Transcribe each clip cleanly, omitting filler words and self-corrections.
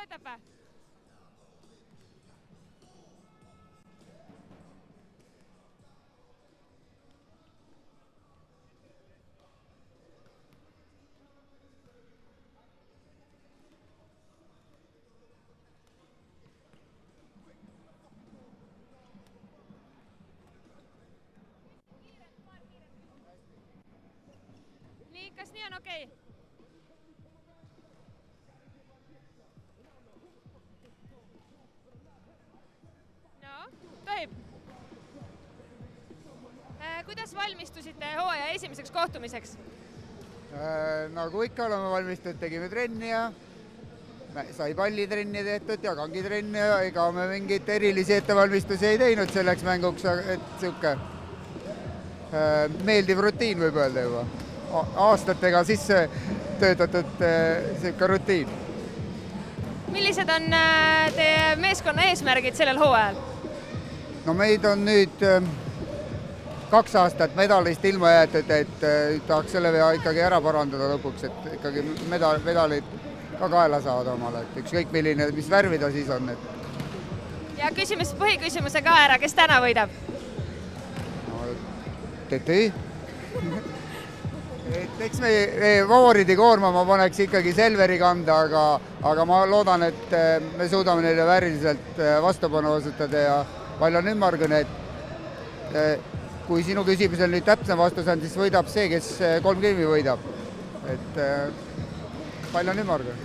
Otapa. Nii, kas nii on okei? No, tohib. Kuidas valmistusite hooaja esimeseks kohtumiseks? Nagu ikka oleme valmistunud, tegime trenni ja sai pallitrenni tehtud ja kangitrenni ja ega me mingit erilisi ettevalmistusi ei teinud selleks mänguks, et siuke meeldiv rutiin võib öelda juba. Aastatega sisse töötatud siuke rutiin. Millised on teie meeskonna eesmärgid sellel hooajal? No meid on nüüd 2 aastat medalist ilma jäetud, et tahaks selle vea ikkagi ära parandada lõpuks, et ikkagi medalid ka kaela saada omale, et ükskõik milline, mis värvi ta siis on. Ja põhiküsimuse ka ära, kes täna võidab? No, TTÜ. Eks me favoriidi koorma ma paneks ikkagi Selveri kanda, aga ma loodan, et me suudame neile vääriliselt vastupanu osutada ja pall on ümmargune, et kui sinu küsimusel nüüd täpsem vastus on, siis võidab see, kes 3 game võidab. Et pall on ümmargune.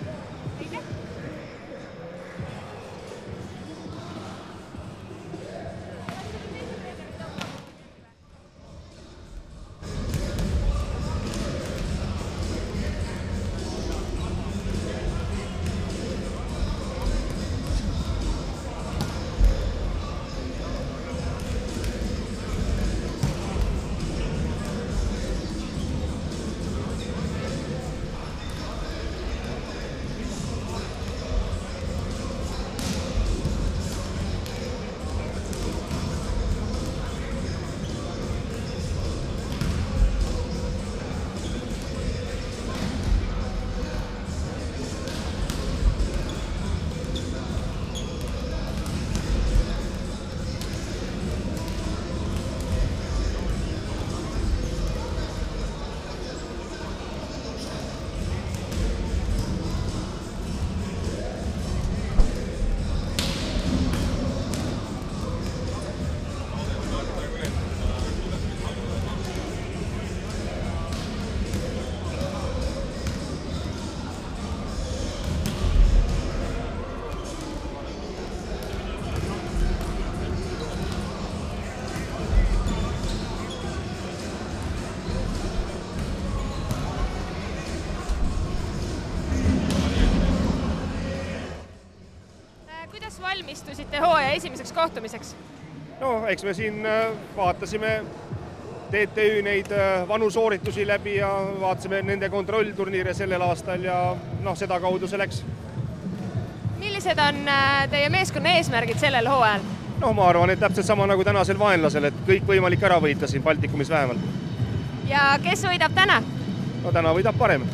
Valmistusite hooaja esimeseks kohtumiseks? No, eks me siin vaatasime TTÜ neid vanu sooritusi läbi ja vaatasime nende kontrollturniire sellel aastal ja seda kaudu see läks. Millised on teie meeskonna eesmärgid sellel hooajal? No, ma arvan, et täpselt sama nagu tänasel vaenlasel, et kõik võimalik ära võita siin Baltikumis vähemalt. Ja kes võidab täna? No, täna võidab parem.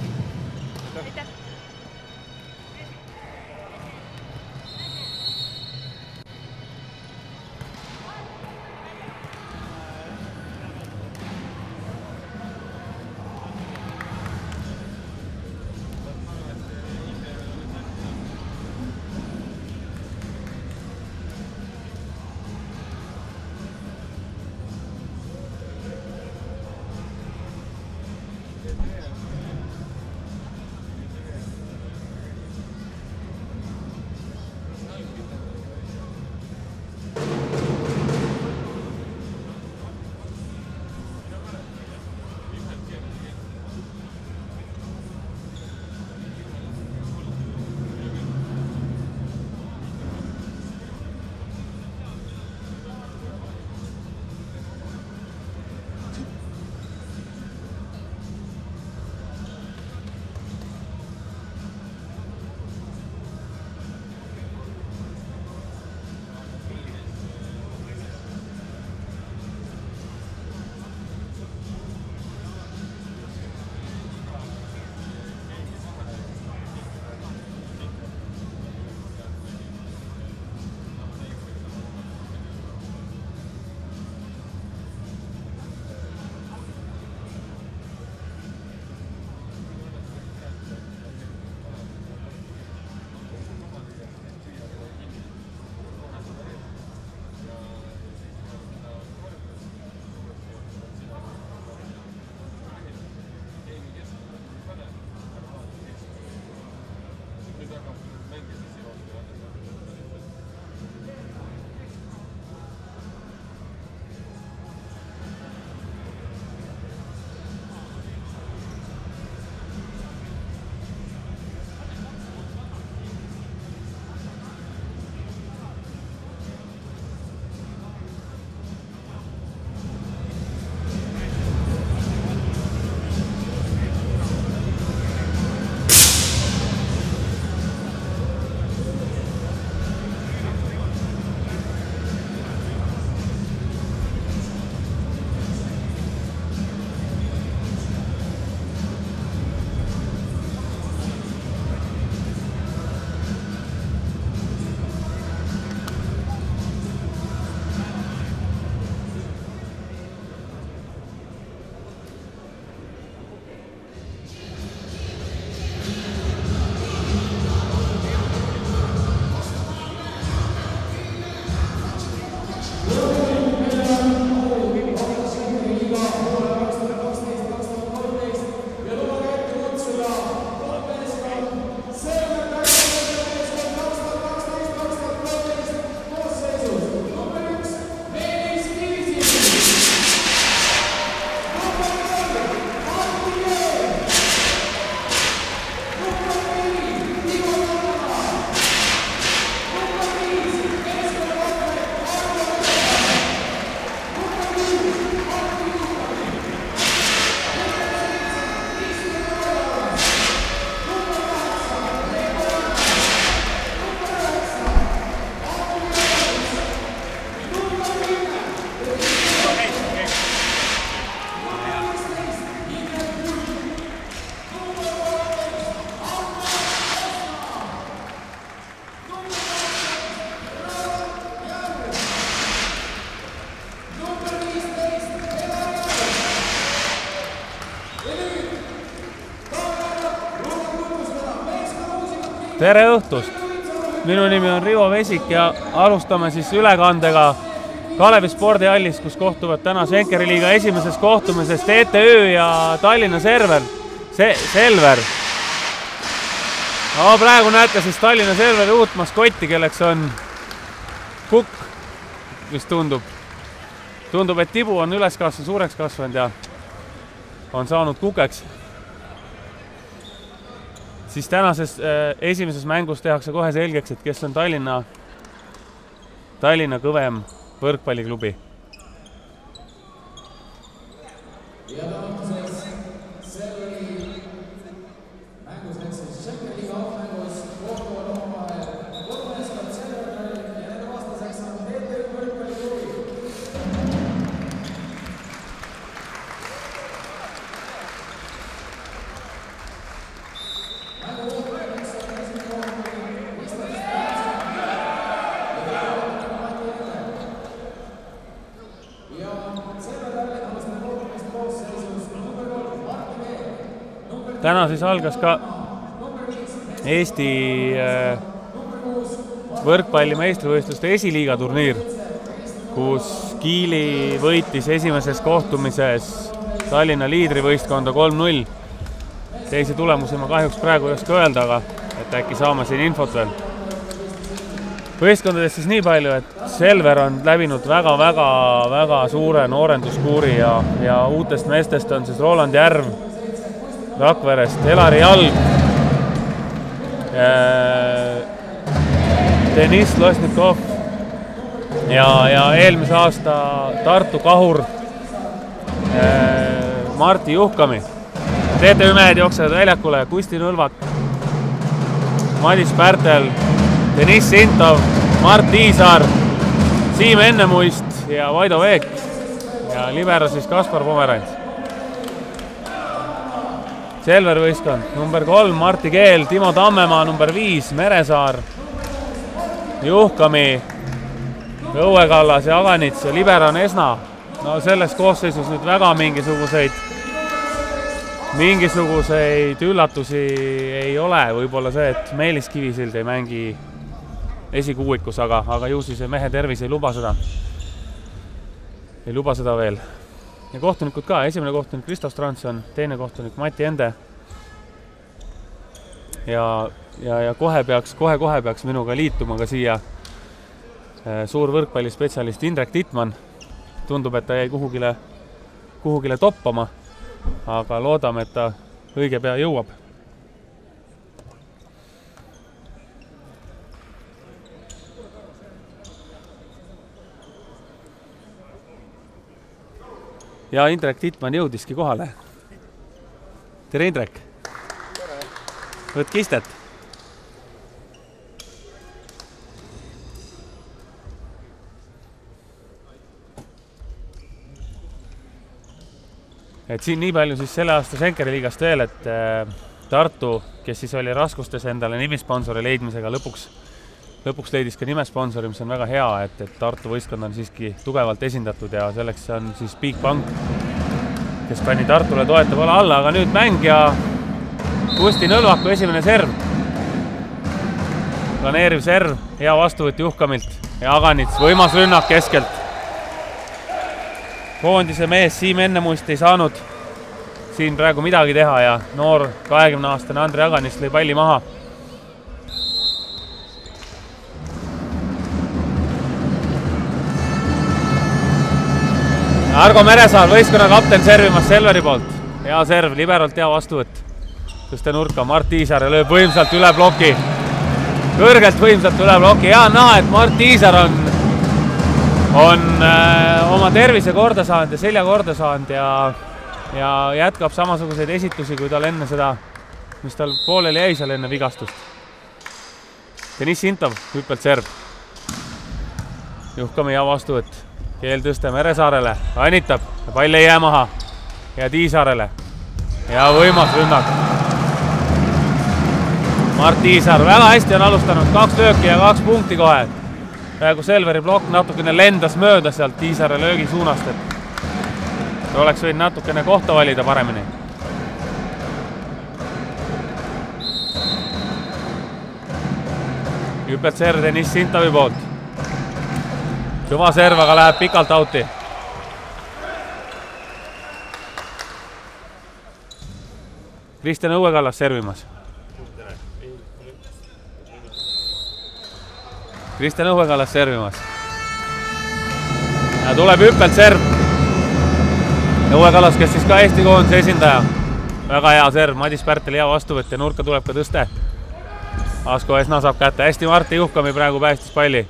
Tere õhtust! Minu nimi on Rivo Vesik ja alustame siis ülekandega Kalevi spordihallis, kus kohtuvad täna Schenkeri liiga esimeses kohtumises TTÜ ja Tallinna Selver. No, praegu näete siis Tallinna Selveri uut maskotti, kelleks on Kukk, mis tundub. Tundub, et Tibu on üles kasvanud, suureks kasvanud ja on saanud Kukeks. Siis tänases esimeses mängus tehakse kohe selgeks, et kes on Tallinna kõvem võrkpalliklubi. Täna siis algas ka Eesti võrkpalli meistrivõistluste esiliiga turniir, kus Kiili võitis esimeses kohtumises Tallinna liidrivõistkonda 3-0. Teisi tulemusi ma kahjuks praegu ei oska öelda, aga et äkki saame siin infot veel. Võistkondadest siis nii palju, et Selver on läbinud väga suure noorenduskuuri ja uutest meestest on siis Roland Järv Rakverest, Elari Jalg, Deniss Losnikov ja eelmise aasta Tartu kahur Martti Juhkami. TTÜ mehed jooksevad väljakule Kusti Nõlvak, Madis Pärtel, Deniss Sintov, Mart Iisaar, Siim Ennemuist ja Vaido Veek ja libero siis Kaspar Pomerants. Selver võistkond, number 3, Martti Keel, Timo Tammemaa, number 5, Meresaar, Juhkami, Õuekallas ja Aganits ja libero on Esna. No selles koosseisus nüüd väga mingisuguseid üllatusi ei ole. Võib-olla see, et Meelis Kivisild ei mängi esikuuikus, aga ju siis mehe tervis ei luba seda. Ei luba seda veel. Ja kohtunikud ka, esimene kohtunik Kristo Strandson, teine kohtunik Mati Ende. Ja kohe peaks minuga liituma ka siia suur võrkpallispetsialist Indrek Tittmann. Tundub, et ta jäi kuhugile toppama, aga loodame, et ta õige pea jõuab. Ja Indrek Tittmann jõudiski kohale. Tere, Indrek! Tere! Võtke istet! Et siin nii palju siis selle aasta Schenkeri liigast veel, et Tartu, kes siis oli raskustes endale nimisponsori leidmisega, lõpuks leidis ka nimesponsori, mis on väga hea, et Tartu võistkond on siiski tugevalt esindatud ja selleks on siis Bigbank, kes pani Tartule toetab alla, aga nüüd mäng ja Kusti Nõlvaku esimene serv. Planeeriv serv, hea vastuvõtt Juhkamilt ja Aganits, võimas rünnak keskelt. Koondise mees Siim Ennemuist ei saanud siin praegu midagi teha ja noor 20-aastane Andri Aganits lõi palli maha. Argo Meresaar, võistkonna kapten servimas Selveri poolt. Hea serv, liberalt hea vastuvõtt. Tõste nurka, Mart Iisaar lööb võimsalt üle bloki. Kõrgelt võimsalt üle bloki. Ja näha, et Mart Iisaar on oma tervise korda saanud ja selja korda saanud ja jätkab samasuguseid esitusi, kui tal enne seda, mis tal pooleli jäi seal enne vigastust. Deniss Sintov, hüppelt serv. Juhkami hea vastuvõtt. Keel tõste Meresaarele, annitab ja pall ei jää maha. Ja Tiisaarele. Ja võimas rünnak. Mart Iisaar väga hästi on alustanud, 2 lööki ja 2 punkti kohe. Praegu Selveri blokk natukene lendas mööda sealt Tiisaare löögi suunast, et oleks võinud natukene kohta valida paremini. hüppelt serv Deniss Sintovi poolt. Kõva serv, aga läheb pikalt outi. Kristjan Õuekallas servimas. Kristjan Õuekallas servimas. Ja tuleb hüppelt serv. Õuekallas, kes siis ka Eesti koondise esindaja. Väga hea serv, Madis Pärtel hea vastuvõtt ja nurka tuleb ka tõste. Asko Esna saab kätte. Hästi Marti Juhkami praegu päästis palli.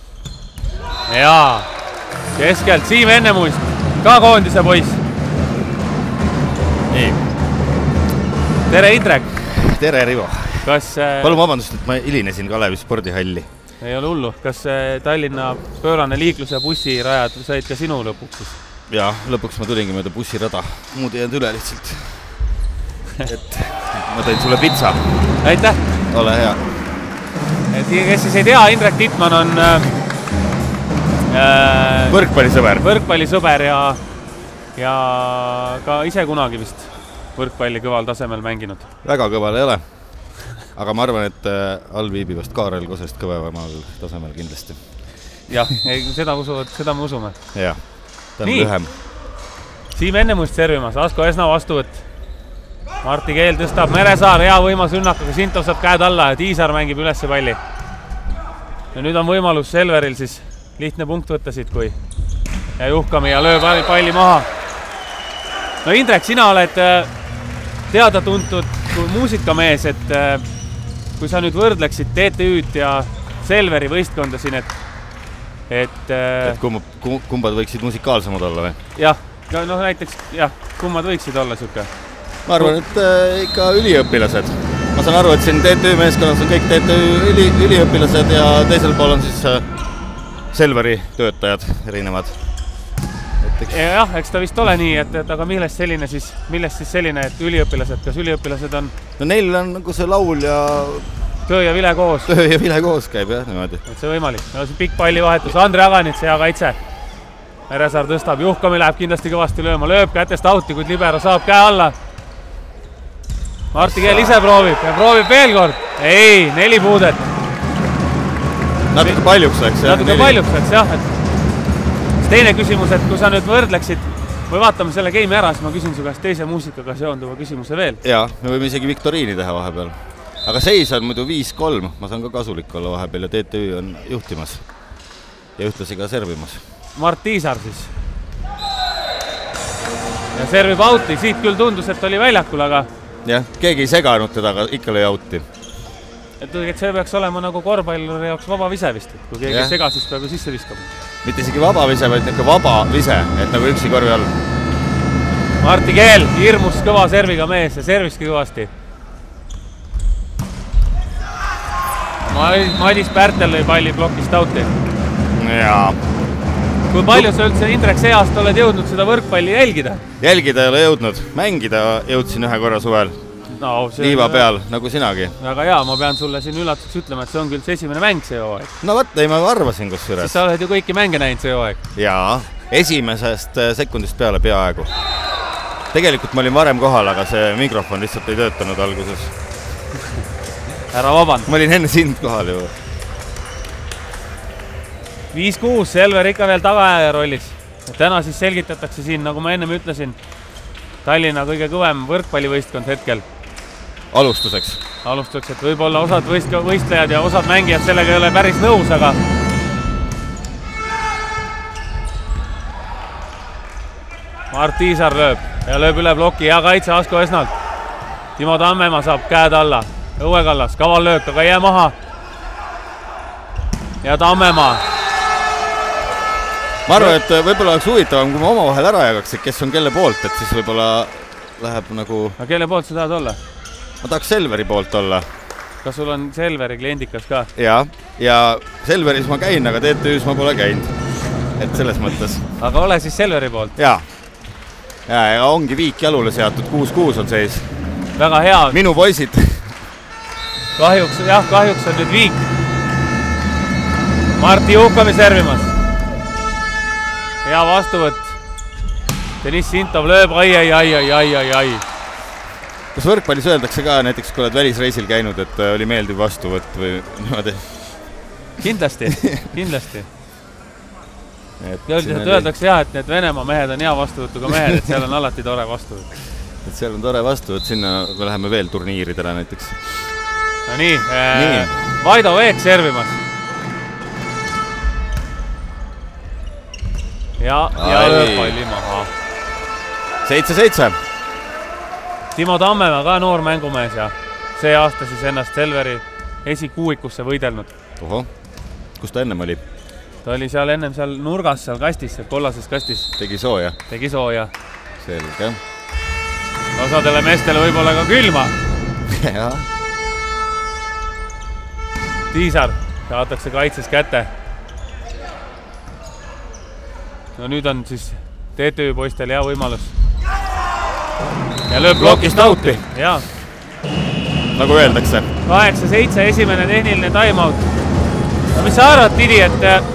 Jaa, keskelt Siim Ennemuist, ka koondise poiss. Nii. Tere Indrek. Tere Rivo. Kas... Palun vabandust, et ma hilinesin Kalevi spordihalli. Ei ole hullu. Kas Tallinna pöörane liiklus ja bussirajad said ka sinu lõpuks siis? Jaa, lõpuks ma tulingi mööda bussirada. Muud ei jäänud üle lihtsalt. Et ma tõin sulle pitsa. Aitäh. Ole hea. Et kes siis ei tea, Indrek Tittmann on võrkpallisõber ja ka ise kunagi vist võrkpalli kõval tasemel mänginud. Väga kõval ei ole. Aga ma arvan, et all viibivast Kaarel Kosest kõvemal tasemel kindlasti. Jah, seda me usume. Jah, ta on lühem. Siim Ennemuist servimas, Asko Esna vastuvõtt. Marti Keel tõstab Meresaar, hea võimas rünnakaga, Sintov saab käed alla ja Tiisar mängib ülesse palli. Ja nüüd on võimalus Selveril siis lihtne punkt võtta siit, kui ja Juhkami ja lööb palli maha. No Indrek, sina oled teada-tuntud kui muusikamees, et kui sa nüüd võrdleksid TTÜ-d ja Selveri võistkonda siin, et kumbad võiksid musikaalsemad olla või? Jah, no näiteks, kummad võiksid olla siuke? Ma arvan, et ikka üliõpilased. Ma saan aru, et siin TTÜ meeskonnas on kõik TTÜ üliõpilased ja teisel pool on siis Selveri töötajad erinevad. Jah, eks ta vist ole nii, et aga millest siis selline, et üliõpilased, kas üliõpilased on? No neil on nagu see laul ja... Töö ja vile koos. Töö ja vile koos käib, jah, niimoodi. Et see võimalik. No see pikk pallivahetus, Andre Aganits, hea kaitse. Meresaar tõstab, Juhkami läheb kindlasti kõvasti lööma, lööb kätest auti, kuid libero saab käe alla. Marti Keel ise proovib ja proovib veel kord. Ei, 4 puudet. Natuke paljuks läks, jah. Natuke paljuks läks, jah. Teine küsimus, et kui sa nüüd võrdleksid või vaatame selle game'i ära, siis ma küsin su käest teise muusikaga seonduva küsimuse veel. Jaa, me võime isegi viktoriini teha vahepeal. Aga seis on muidu 5-3, ma saan ka kasulik olla vahepeal ja TTÜ on juhtimas ja ühtlasi ka servimas. Mart Tiisar siis. Ja servib auti, siit küll tundus, et oli väljakul, aga... Jah, keegi ei seganud teda, aga ikka lõi auti. Et see peaks olema nagu korvpalluri jaoks vaba vise vist, et kui keegi sega, siis peab ju sisse viskama. Mitte isegi vaba vise, vaid ikka vaba vise, et nagu üksi korvi all. Marti Keel, hirmus kõva serviga mees ja serviski kõvasti. Madis Pärtel lõi palli plokist auti. Jaa. Kui palju sa üldse, Indrek, see aasta oled jõudnud seda võrkpalli jälgida? Jälgida ei ole jõudnud. Mängida jõudsin ühe korra suvel. No, liiva peal, nagu sinagi. Väga hea, ma pean sulle siin üllatuseks ütlema, et see on küll see esimene mäng see hooaeg. No võt, ei ma arvasin kus üles. Siis sa oled ju kõiki mänge näinud see hooaeg. Jaa, esimesest sekundist peale peaaegu. Tegelikult ma olin varem kohal, aga see mikrofon lihtsalt ei töötanud alguses. Ära vaband. Ma olin enne sind kohal ju. 5-6, Selver ikka veel tagaaja rollis. Täna siis selgitatakse siin, nagu ma ennem ütlesin, Tallinna kõige kõvem võrkpallivõistkond hetkel. Alustuseks, et võib-olla osad võistlejad ja osad mängijad sellega ei ole päris nõus, aga Mart Tiisar lööb ja lööb üle ploki, hea kaitse Asko Esnalt. Timo Tammemaa saab käed alla, Õuekallas, kaval löök, aga ei jää maha. Ja Tammemaa. Ma arvan, et võib-olla oleks huvitavam, kui ma oma vahel ära jagaks, et kes on kelle poolt, et siis võib-olla läheb nagu... Aga kelle poolt sa tahad olla? Ma tahaks Selveri poolt olla. Kas sul on Selveri kliendikas ka? Jaa, ja Selveris ma käin, aga TTÜs ma pole käinud. Et selles mõttes. Aga ole siis Selveri poolt? Jaa. Ja ongi viik jalule seatud, 6-6 on seis. Väga hea. Minu poisid. Kahjuks on nüüd viik. Marti Juhkami servimas. Hea vastuvõtt. Deniss Sintov lööb, ai. Kas võrkpallis öeldakse ka näiteks, kui oled välisreisil käinud, et oli meeldiv vastuvõtt või niimoodi? kindlasti. Üldiselt öeldakse jah, et need Venemaa mehed on hea vastuvõtuga mehed, et seal on alati tore vastuvõtt. Et seal on tore vastuvõtt, sinna me läheme veel turniiridele näiteks. No nii. Vaido Veek servimas. Ja lööb palli maha. 7-7. Timo Tammemaa ka noor mängumees ja see aasta siis ennast Selveri esikuuikusse võidelnud. Oho, kus ta ennem oli? Ta oli seal ennem seal nurgas, seal kastis, seal kollases kastis. Tegi sooja? Tegi sooja. Selge. Osadele meestele võib-olla ka külma. Ja. Tiisar saadakse kaitses kätte. No nüüd on siis TTÜ poistel hea võimalus. Ja lööb blokist outi. Jaa. Nagu öeldakse. 8-7 esimene tehniline time-out. No mis sa arvad, Tidi, et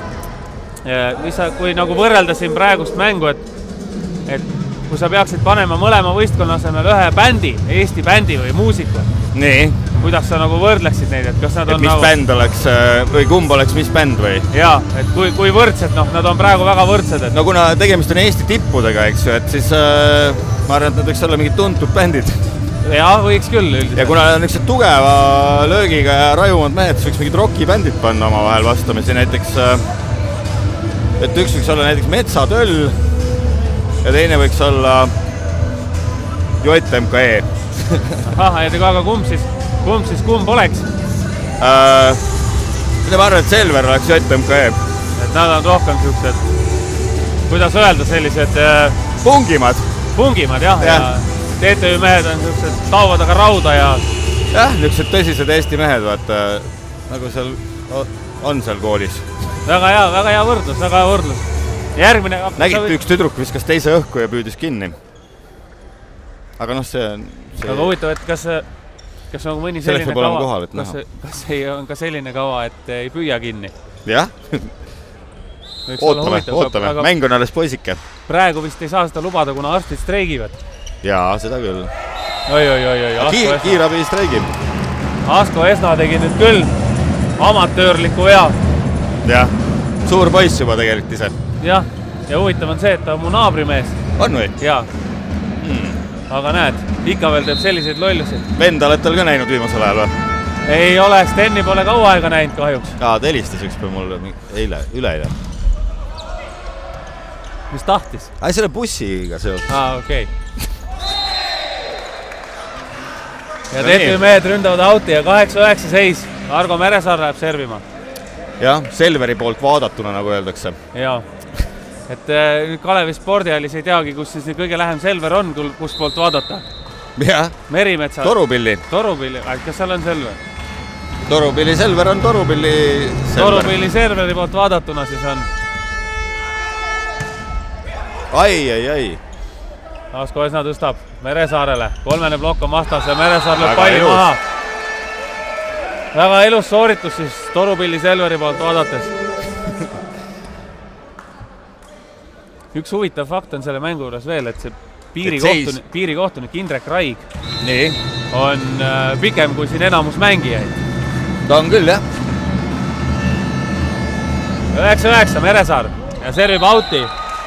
kui nagu võrrelda siin praegust mängu, et kui sa peaksid panema mõlema võistkonna asemel ühe bändi, Eesti bändi või muusiku, kuidas sa nagu võrdleksid neid, et kas nad on mis nagu... bänd oleks või kumb oleks mis bänd või? Jaa, et kui võrdsed, nad on praegu väga võrdsed. No kuna tegemist on Eesti tippudega, eks ju, et siis ma arvan, et nad võiks olla mingid tuntud bändid. Jaa, võiks küll üldiselt. Ja kuna on üks tugeva löögiga ja rajumad mehed, siis võiks mingid rockibändid panna oma vahel vastamisi, näiteks et üks võiks olla näiteks Metsatöll ja teine võiks olla JMKE. Aha, aga kumb oleks? Mida ma arvan, et Selver oleks JMKE. Et nad on rohkem siuksed, kuidas öelda, sellised... Pungimad, jah. Ja TTÜ mehed on siuksed tauvad aga rauda ja... Jah, niisugused tõsised Eesti mehed, vaata, nagu seal on seal koolis. Väga hea võrdlus. Järgmine... Nägite, üks tüdruk viskas teise õhku ja püüdis kinni. Aga noh, see on... Aga huvitav, et kas on mõni selline kava, kas ei on ka selline kava, et ei püüa kinni? Jah. Ootame. Mäng on alles poisike. Praegu vist ei saa seda lubada, kuna arstid streigivad. Jaa, seda küll. Oi. Kiirabi streigib. Asko Esna tegi nüüd küll amatöörliku vea. Jah, suur poiss juba tegelikult ise. Jah, ja huvitav on see, et ta on mu naabrimees. On või? Jaa. Aga näed, ikka veel teeb selliseid lollusid. Venda oled tal ka näinud viimasel ajal või? Ei ole, Steni pole kaua aega näinud kahjuks. Jaa, ta helistas ükspäev mulle üleeile. Mis tahtis? Selle bussiga seoses. Okei. Ja TTÜ mehed ründavad auti ja 8-9 seis. Argo Meresaar läheb servima. Jah, Selveri poolt vaadatuna, nagu öeldakse. Jaa. Et Kalevi spordihallis ei teagi, kus siis kõige lähem Selver on, kus poolt vaadata. Jah. Merimetsa. Torupilli. Kas seal on Selver? Torupilli Selver on Torupilli Selver. Torupilli Selveri poolt vaadatuna siis on. Ai. Asko Esna tõstab Meresaarele. 3. blokk on vastas ja Meresaar lööb palli maha. Väga ilus sooritus siis Torupilli Selveri poolt vaadates. Üks huvitav fakt on selle mängu juures veel, et see piirikohtunik Indrek Raig on pikem kui siin enamus mängijaid. Ta on küll, jah. 9-9 Meresaar ja servib auti.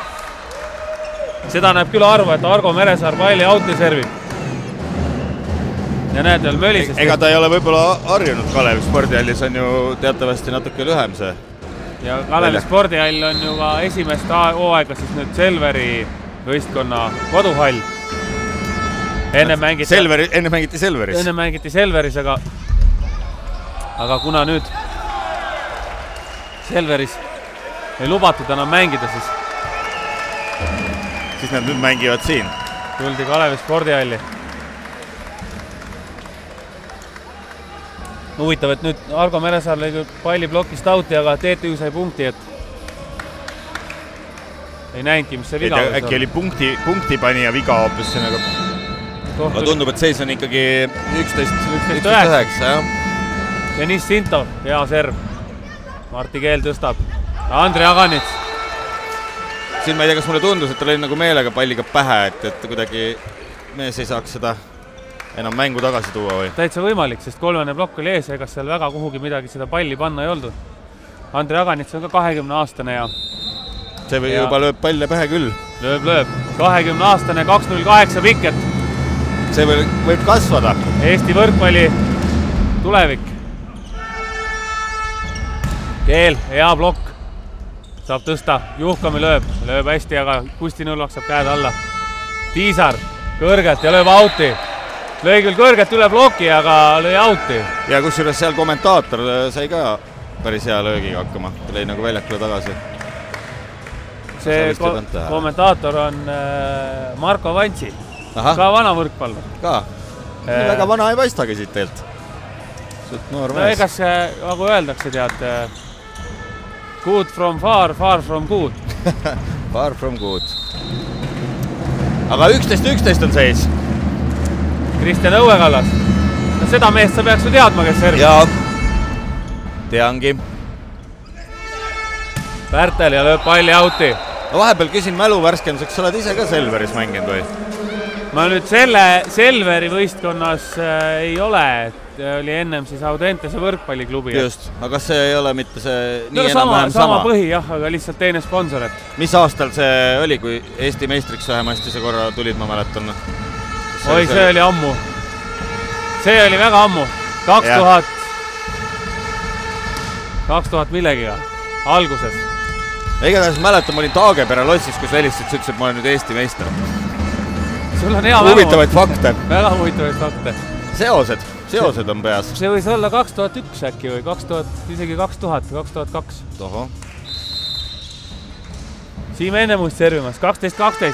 Seda näeb küll arvu, et Argo Meresaar palli auti servib. Ja näed veel mölisest. Ega ta ei ole võib-olla harjunud Kalevi spordihallis, on ju teatavasti natuke lühem see. Ja Kalevi spordihall on ju ka esimest hooaega siis nüüd Selveri võistkonna koduhall. Enne mängiti Selveris. Enne mängiti Selveris, aga kuna nüüd Selveris ei lubatud enam mängida, siis nad nüüd mängivad siin. Tuldi Kalevi spordihalli. Huvitav, et nüüd Argo Meresaar lõi palli blokist auti, aga TTÜ sai punkti, et ei näinudki, mis see viga oli. Äkki oli punktipanja viga hoopis. Aga tundub, et seis on ikkagi 11-9. Deniss Sintov, hea serv. Marti Keel tõstab. Andrei Aganits. Siin ma ei tea, kas mulle tundus, et ta lõi nagu meelega palliga pähe, et kuidagi mees ei saaks seda enam mängu tagasi tuua või? Täitsa võimalik, sest kolmene plokk oli ees, ega seal väga kuhugi midagi seda palli panna ei olnud. Andre Aganits on ka 20-aastane ja see või juba lööb palle pähe küll. Lööb. 20-aastane, 2.08 piket. See võib kasvada. Eesti võrkpalli tulevik. Keel, hea plokk. Saab tõsta, Juhkami lööb hästi, aga Kusti Nõlvak saab käed alla. Tiisar kõrgelt ja lööb auti. Lõi küll kõrgelt üle ploki, aga lõi auti. Ja kusjuures seal kommentaator sai ka päris hea löögiga hakkama. Ta lõi nagu väljakule tagasi. See kommentaator on Marko Vantsi. Ka vana võrkpallur. Ka. Väga vana ei paistagi siit teelt. Suht noor mees. Egas nagu öeldakse, tead, good from far, far from good. Far from good. Aga 11-11 on seis. Kristjan Õuekallas. No seda meest sa peaks ju teadma, kes servis. Jaa. Teangi. Pärtel ja lööb palli auti. No vahepeal küsin mälu värskenduseks, sa oled ise ka Selveris mänginud või? Ma nüüd selle Selveri võistkonnas ei ole, et oli ennem siis Audentese võrkpalliklubi. Just, aga kas see ei ole mitte see nii enam-vähem sama? Sama põhi jah, aga lihtsalt teine sponsor. Mis aastal see oli, kui Eesti meistriks vähemasti see korra tulid, ma mäletan? Oi, see oli ammu. See oli väga ammu. 2000 millegiga, alguses. Igatahes mäletan, ma olin Taagepere lossis, kus Velistits ütles, et ma olen nüüd Eesti meister. Sul on hea huvitavaid fakte. Väga huvitavaid fakte. Seosed on peas. See võis olla 2001 äkki või 2000, isegi 2002. Toho. Siim Ennemuist servimas, 12-12.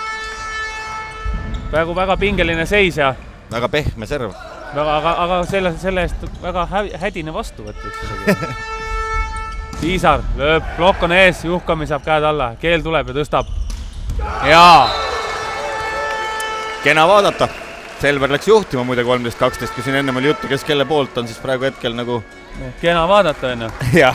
Praegu väga pingeline seis ja... Väga pehme serv. Aga selle eest väga hädine vastuvõtt. Tiisar lööb, plokk on ees, Juhkami saab käed alla, Keel tuleb ja tõstab. Jaa! Kena vaadata. Selver läks juhtima muide 13-12, kui siin ennem oli juttu, kes kelle poolt on, siis praegu hetkel nagu... Kena vaadata enne. Jah.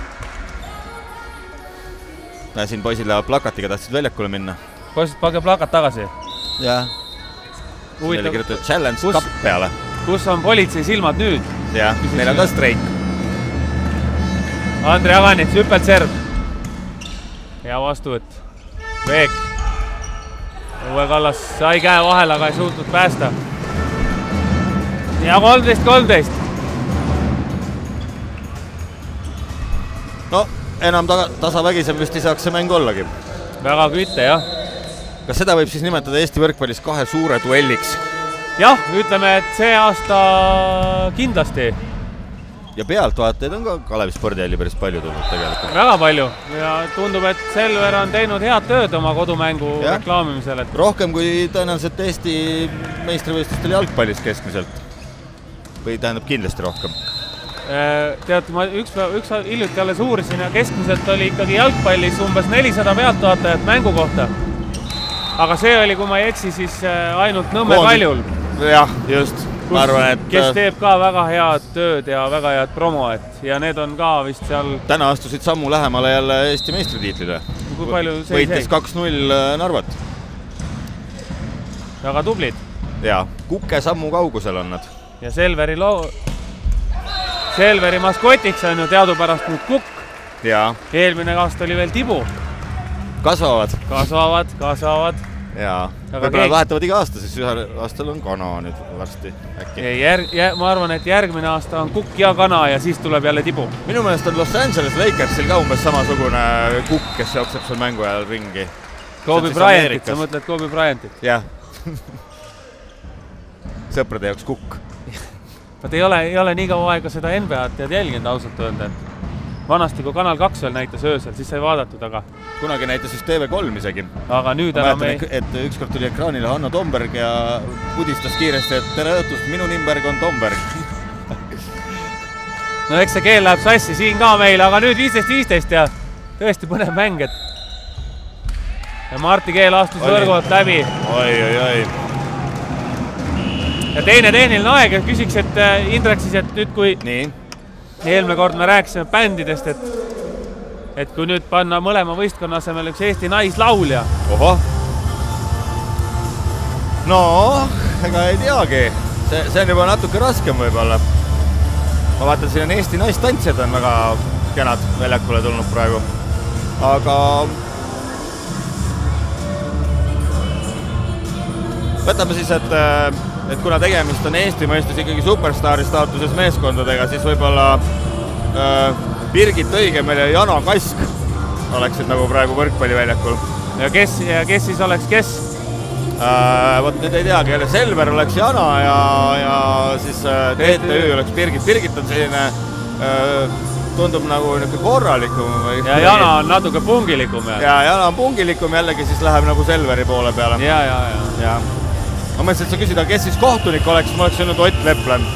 Siin poisid lähevad plakatiga, tahtsid väljakule minna. Poisid, pange plakat tagasi. Jah. Siin oli kirjutatud challenge cup peale. Kus on politsei silmad nüüd? Jah, neil on ka streik. Andre Aganits, hüppelt serv. Hea vastuvõtt. Veek. Õuekallas sai käe vahel, aga ei suutnud päästa. Ja 13-13. No, enam tasavägisem vist ei saaks see mäng ollagi. Väga kütte, jah. Kas seda võib siis nimetada Eesti võrkpallis 2 suure duelliks? Jah, ütleme, et see aasta kindlasti. Ja pealtvaatajaid on ka Kalevi spordihalli päris palju tulnud tegelikult. Väga palju. Ja tundub, et Selver on teinud head tööd oma kodumängu reklaamimisel. Rohkem kui tõenäoliselt Eesti meistrivõistlustel jalgpallis keskmiselt. Või tähendab kindlasti rohkem. Tead, ma üks hiljuti alles uurisin ja keskmiselt oli ikkagi jalgpallis umbes 400 pealtvaatajat mängu kohta. Aga see oli, kui ma ei eksi, siis ainult Nõmme Kaljul. Jah, just. Ma arvan, et... Kes teeb ka väga head tööd ja väga head promo, ja need on ka vist seal... Täna astusid sammu lähemale jälle Eesti meistritiitlile. Võitis 2-0 Narvat. Väga tublid. Ja, Kuke sammu kaugusel on nad. Ja Selveri maskotiks on ju teadupärast nüüd Kukk. Eelmine aasta oli veel Tibu. Kasvavad. Jaa, võib-olla vahetavad iga aasta, siis ühel aastal on Kana nüüd varsti äkki. Ma arvan, et järgmine aasta on Kukk ja Kana ja siis tuleb jälle Tibu. Minu meelest on Los Angeles Lakersil ka umbes samasugune Kukk, kes jookseb seal mängu ajal ringi. Kobe Bryantit, sa mõtled Kobe Bryantit? Jah. Sõprade jaoks Kukk. Vaat ei ole nii kaua aega seda NBA-t jälginud ausalt öelda, et vanasti, kui Kanal 2 veel näitas öösel, siis sai vaadatud, aga... Kunagi näitas just TV3 isegi. Aga nüüd ma mäletan, et ükskord tuli ekraanile Hanno Tomberg ja pudistas kiiresti, et tere õhtust, minu nimberg on Tomberg. No eks see keel läheb sassi siin ka meil, aga nüüd 15-15 ja tõesti põnev mäng, et... Ja Marti Keel astus võrgult läbi. Oi. Ja teine tehniline aeg, et küsiks, et Indrek siis, et nüüd kui... Nii. Eelmine kord me rääkisime bändidest, et kui nüüd panna mõlema võistkonna asemel üks Eesti naislaulja. Oho. No, ega ei teagi. See on juba natuke raskem võib-olla. Ma vaatan, siin on Eesti naistantsijad on väga kenad väljakule tulnud praegu. Aga võtame siis, et kuna tegemist on Eesti mõistes ikkagi superstaari staatuses meeskondadega, siis võib-olla Birgit Õigemel ja Jana Kask oleksid nagu praegu võrkpalliväljakul. Ja kes siis oleks kes? Vot nüüd ei teagi, jälle Selver oleks Jana ja siis TTÜ oleks Birgit. Birgit on selline, tundub nagu korralikum. Ja Jana on natuke pungilikum. Ja Jana on pungilikum, jällegi siis läheb nagu Selveri poole peale. Ja. Ma mõtlesin, et sa küsida, kes siis kohtunik oleks, ma oleks öelnud Ott Leplan.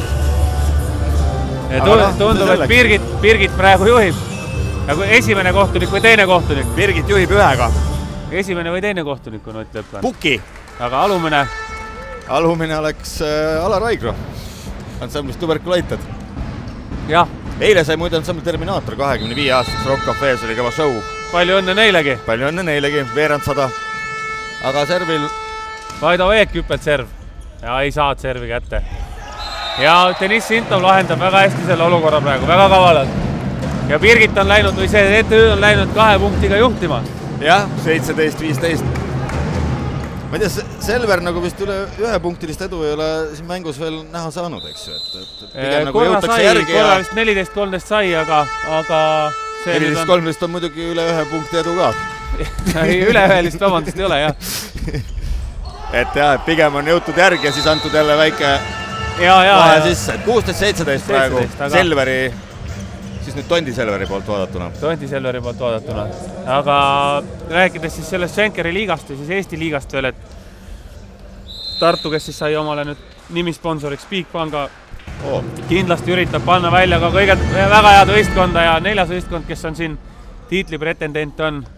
Tundub, et Birgit praegu juhib. Esimene kohtunik või teine kohtunik? Birgit juhib ühega. Esimene või teine kohtunik on Ott Leplan? Puki. Aga alumine? Alumine oleks Alar Aigro. Ansamblist Tuberkulaited. Jah. Eile sai muide ansambli Terminaator 25 aastaks Rock Cafe's oli kõva show. Palju õnne neilegi? Palju õnne neilegi, veerand 100. Aga servil... Vaido Veek hüppelt serv. Ja ei saad servi kätte. Ja Deniss Sintov lahendab väga hästi selle olukorra praegu, väga kavalalt. Ja Birgit on läinud, või see TTÜ on läinud 2 punktiga juhtima. Jah, 17-15. Ma ei tea, Selver nagu vist üle 1-punktilist edu ei ole siin mängus veel näha saanud, eks ju. Korra vist 14-13 sai, aga 14-13 on muidugi üle 1 punkti edu ka. Üle 1 vabandust ei ole, jah. Et jah, pigem on jõutud järgi ja siis antud jälle väike vahe sisse. 16-17 praegu Selveri, siis nüüd Tondi Selveri poolt vaadatuna. Tondi Selveri poolt vaadatuna. Aga rääkides siis sellest Schenkeri liigast või siis Eesti liigast veel, et Tartu, kes siis sai omale nüüd nimisponsoriks Bigpanga, kindlasti üritab panna välja ka kõige väga head võistkonda ja 4. võistkond, kes on siin tiitli pretendent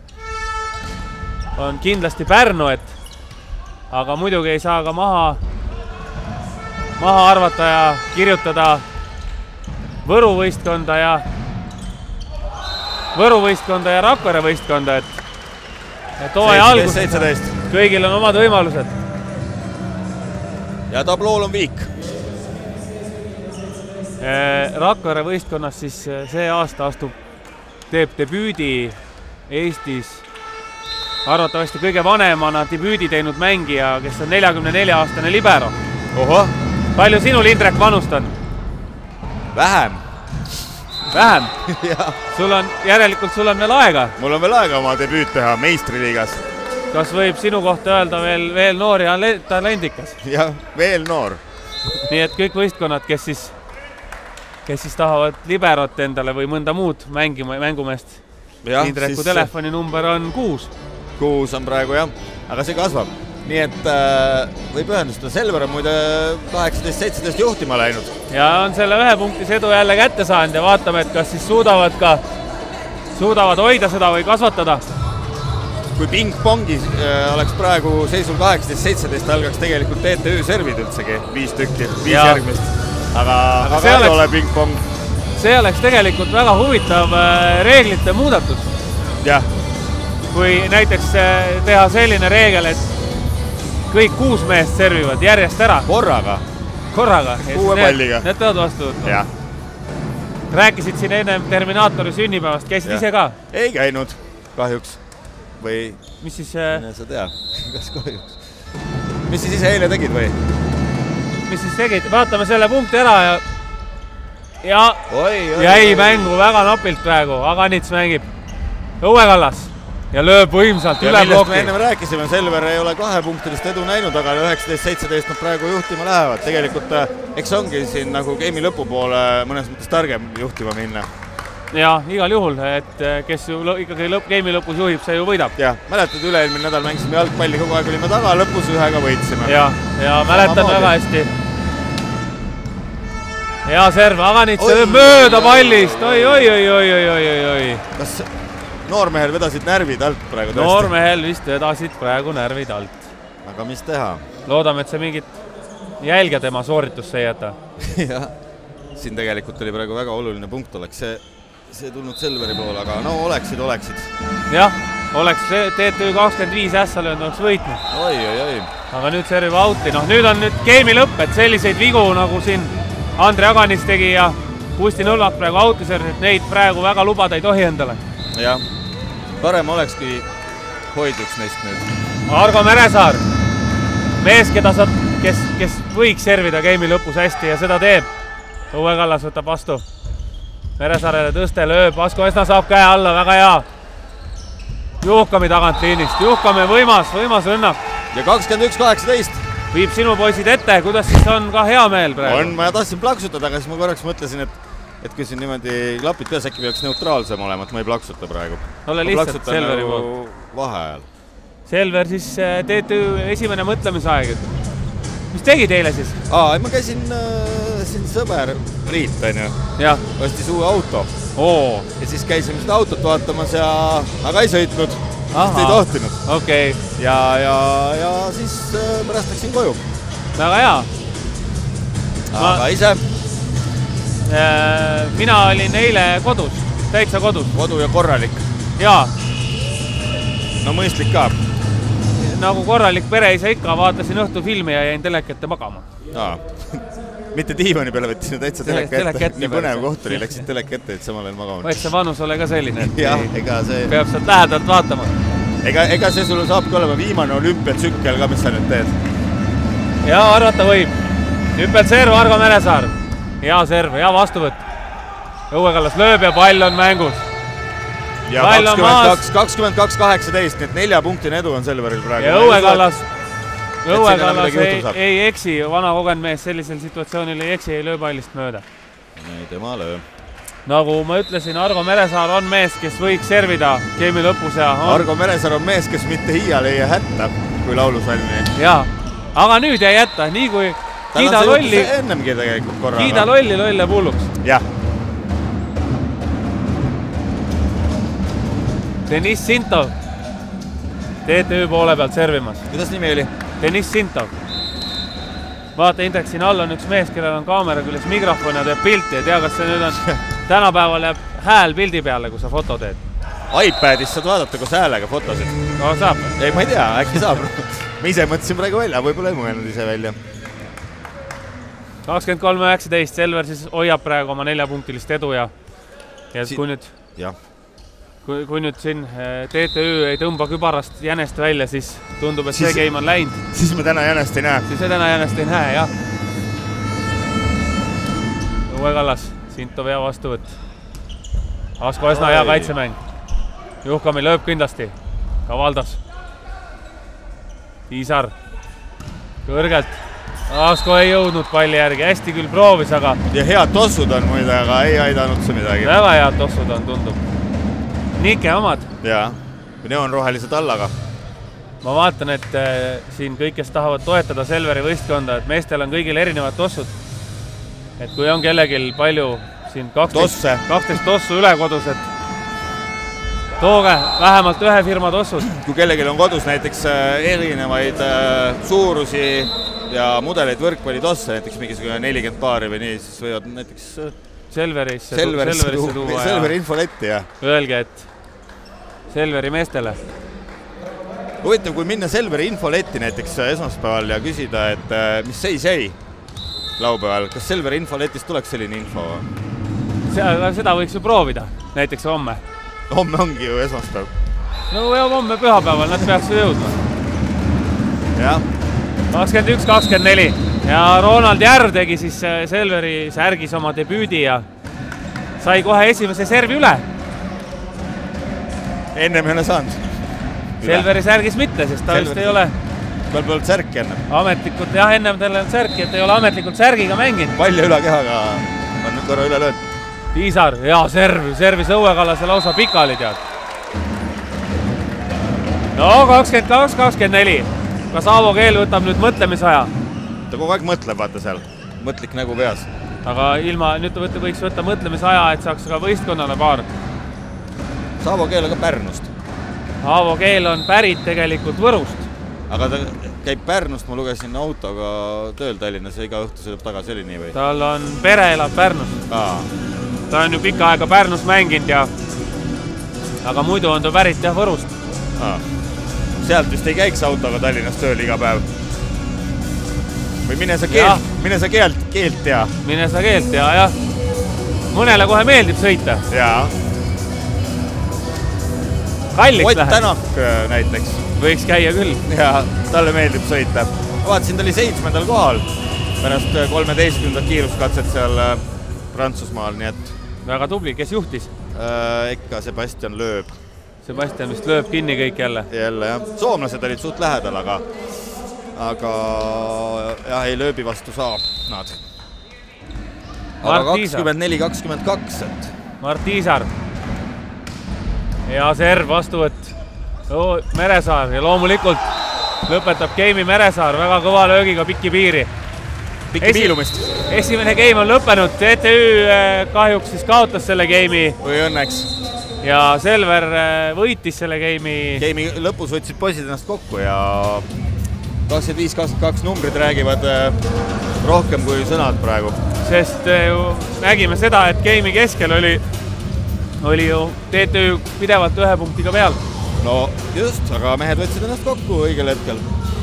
on kindlasti Pärnu, aga muidugi ei saa ka maha arvata ja kirjutada Võru võistkonda ja Rakvere võistkonda, et hooaja alguses kõigil on omad võimalused. Ja tablool on viik. Rakvere võistkonnas siis see aasta teeb debüüdi Eestis arvatavasti kõige vanemana debüüdi teinud mängija, kes on 44-aastane libero. Oho. Palju sinul, Indrek, vanust on? Vähem. Vähem? Järelikult sul on veel aega? Mul on veel aega oma debüüt teha meistriliigas. Kas võib sinu kohta öelda veel noor ja talendikas? Jah, veel noor. Nii et kõik võistkonnad, kes siis tahavad liberot endale või mõnda muud mängumeest. Indreku telefoninumber on 6. 6 on praegu, jah. Aga see kasvab. Nii et võib ühendustada. Selver on muide 18-17 juhtima läinud. Ja on selle 1 punktis edu jälle kätte saanud ja vaatame, et kas siis suudavad hoida seda või kasvatada. Kui ping-pongis oleks praegu seisul 18-17, algaks tegelikult TTÜ servid üldsegi 5 tükki, 5 järgmist. Aga ei ole ping-pong. See oleks tegelikult väga huvitav reeglite muudatus. Jah. Kui näiteks teha selline reegel, et kõik 6 meest servivad järjest ära. Korraga. 6 palliga. Need peavad vastu võtma. Jah. Rääkisid siin enne Terminaatori sünnipäevast, käisid ise ka? Ei käinud, kahjuks. Või mis siis... Mine sa tea, kas kahjuks. Mis siis ise eile tegid või? Mis siis tegid? Vaatame selle punkti ära ja jäi mängu väga napilt praegu. Aganits mängib Õue Kallas ja lööb võimsalt üle ploki. Me ennem rääkisime, Selver ei ole 2-punktilist edu näinud, aga 19-17 nad praegu juhtima lähevad. Tegelikult eks ongi siin nagu game'i lõpupoole mõnes mõttes targem juhtima minna. Ja igal juhul, et kes ju ikkagi game'i lõpus juhib, see ju võidab. Jah, mäletad, üle-eelmine nädal mängisime jalgpalli, kogu aeg olime taga, lõpus 1-ga võitsime. Ja mäletan väga hästi. Ja serv, Aganits lööb mööda pallist, oi. Kas noormehel vedasid närvid alt praegu tõesti? Noormehel vist vedasid praegu närvid alt. Aga mis teha? Loodame, et see mingit jälge tema sooritusse ei jäta. Jah, siin tegelikult oli praegu väga oluline punkt, oleks see tulnud Selveri poole, aga no oleksid. Jah, oleks TTÜ 25 ässa löönud, oleks võitnud. Oi. Aga nüüd servib outi. Nüüd on game'i lõpp, et selliseid vigu nagu siin Andre Aganis tegi ja Kusti Nõlvak praegu outi servib, neid praegu väga lubada ei tohi endale. Jah, parem oleks, kui hoiduks neist nüüd. Argo Meresaar, mees, kes võiks servida game'i lõpus hästi ja seda teeb. Õue Kallas võtab vastu. Meresaarele tõste, lööb, Asko Esna saab käe alla, väga hea. Juhkami tagant liinist, Juhkami võimas rünnak. Ja 21-18. Viib sinu poisid ette, kuidas siis on ka hea meel praegu? On, ma tahtsin plaksutada, aga siis ma korraks mõtlesin, et kui siin niimoodi klapid peas, äkki peaks neutraalsem olema, et ma ei plaksuta praegu. Ole lihtsalt Selveri poolt. Vaheajal. Selver siis TTÜ esimene mõtlemisaeg. Mis tegid eile siis? Ma käisin siin sõber Priit, on ju. Jah. Ostis uue auto. Ja siis käisime seda autot vaatamas ja aga ei sõitnud. Sest ei tohtinud. Okei. Ja siis pärast läksin koju. Väga hea. Aga ise? Mina olin eile kodus, täitsa kodus. Kodu ja korralik? Jaa. No mõistlik ka. Nagu korralik pereisa ikka, vaatasin õhtu filmi ja jäin telekette magama. Mitte diivani peale võtsin täitsa telekette. Nii põnev koht oli, läksid telekette, et samal ajal magama. Vaid see vanus ole ka selline, et ega see... peab sealt lähedalt vaatama. Ega see sul saabki olema viimane olümpiatsükkel ka, mis sa nüüd teed? Ja arvata võib. Hüppelt serv, Argo Meresaar. Hea serv, hea vastuvõtt. Õue Kallas lööb ja pall on mängus. Ja 22-18, nii et 4 punktine edu on Selveril praegu. Ja Õue Kallas ei eksi, vana kogenud mees sellisel situatsioonil ei eksi, ei löö pallist mööda. Ei, tema löö. Nagu ma ütlesin, Argo Meresaar on mees, kes võiks servida game'i lõpus ja... Argo Meresaar on mees, kes mitte hiial ei hätta, kui laulus valmi. Jaa, aga nüüd ei jätta, nii kui Kiida Lolli... Ennemgi tegelikult korra. Kiida Lolli lolle pulluks. Jah. Deniss Sintov TTÜ poole pealt servimas. Kuidas nimi oli? Deniss Sintov. Vaata, Indrek, siin all on üks mees, kellel on kaamera küljes mikrofon ja teeb pilti ja tea, kas see nüüd on tänapäeval jääb hääl pildi peale, kui sa foto teed. iPadis saad vaadata koos häälega fotosid. No saab. Ei, ma ei tea, äkki saab. Ma ise mõtlesin praegu välja, võib-olla ei mõelnud ise välja. 23-19, Selver siis hoiab praegu oma 4-punktilist edu ja kui nüüd siin TTÜ ei tõmba kübarast jänest välja, siis tundub, et see game on läinud. Siis me täna jänest ei näe. Siis me täna jänest ei näe, jah. Õue Kallas, Sintov hea vastuvõtt. Asko Esna hea kaitsemäng. Juhkami lööb kindlasti. Ka Valdas. Tiisar. Kõrgelt. Asko ei jõudnud palli järgi. Hästi küll proovis, aga... Ja head tossud on muide, aga ei aidanud see midagi. Väga head tossud on, tundub. Nike omad. Jaa, neonrohelise tallaga. Ma vaatan, et siin kõik, kes tahavad toetada Selveri võistkonda, et meestel on kõigil erinevad tossud. Et kui on kellegil palju siin 12 tossu üle kodus, et tooge vähemalt ühe firma tossud. Kui kellegil on kodus näiteks erinevaid suurusi ja mudeleid võrkpallitosse, näiteks mingisugune 40 paari või nii, siis võivad näiteks Selverisse tuua. Selveri infoletti, jah. Öelge, et Selveri meestele. Huvitav, kui minna Selveri infoletti näiteks esmaspäeval ja küsida, et mis seis jäi laupäeval, kas Selveri infoletist tuleks selline info? Seda võiks ju proovida, näiteks homme. Homme ongi ju esmaspäev. No homme pühapäeval, nad peaks ju jõudma. Jah. 21-24 ja Ronald Järv tegi siis Selveri särgis oma debüüdi ja sai kohe esimese servi üle. Ennem ei ole saanud. Selveri särgis mitte, sest ta vist ei ole... Tal pole särki ennem. Ametlikult, jah, ennem tal on särki, et ei ole ametlikult särgiga mänginud. Palja ülakehaga on nüüd korra üle lööd. Tiisar, hea servis Õue Kallase lausa pikali tead. No 22-24. Kas Aavo Keel võtab nüüd mõtlemisaja? Ta kogu aeg mõtleb, vaata seal. Mõtlik nägu peas. Aga nüüd võiks võtta mõtlemisaja, et saaks ka võistkonnale paar. Aavo Keel on ka Pärnust. Aavo Keel on pärit tegelikult Võrust. Aga ta käib Pärnust, ma lugesin autoga tööl Tallinnas ja iga õhtu sõidab tagasi, oli nii või? Tal on pere elab Pärnus. Ta on ju pikka aega Pärnus mänginud ja aga muidu on ta pärit jah Võrust. Sealt vist ei käiks autoga Tallinnas tööl iga päev. Või mine sa keelt tea. Mine sa keelt tea, jah. Mõnele kohe meeldib sõita. Jaa. Kalliks Ott läheb. Tänak näiteks. Võiks käia küll. Ja talle meeldib sõita. Vaatasin, ta oli 7. kohal pärast 13. kiiruskatset seal Prantsusmaal, nii et... Väga tubli, kes juhtis? Ikka Sebastian Loeb. Sebastian vist lööb kinni kõik jälle. Jälle, jah. Soomlased olid suht lähedal, aga jah, ei Loebi vastu saab nad. Aga 24-22, et... Mart Iisar. Ja serv vastuvõtt. Meresaar ja loomulikult lõpetab game'i Meresaar väga kõva löögiga pikki piiri. Pikki piilumist. Esimene game on lõppenud. TTÜ kahjuks siis kaotas selle game'i. Või õnneks. Ja Selver võitis selle game'i. Game'i lõpus võtsid poisid ennast kokku ja 25-22 numbrid räägivad rohkem kui sõnad praegu. Sest nägime seda, et game'i keskel oli ju TTÜ pidevalt 1 punktiga peal. No just, aga mehed võtsid ennast kokku õigel hetkel.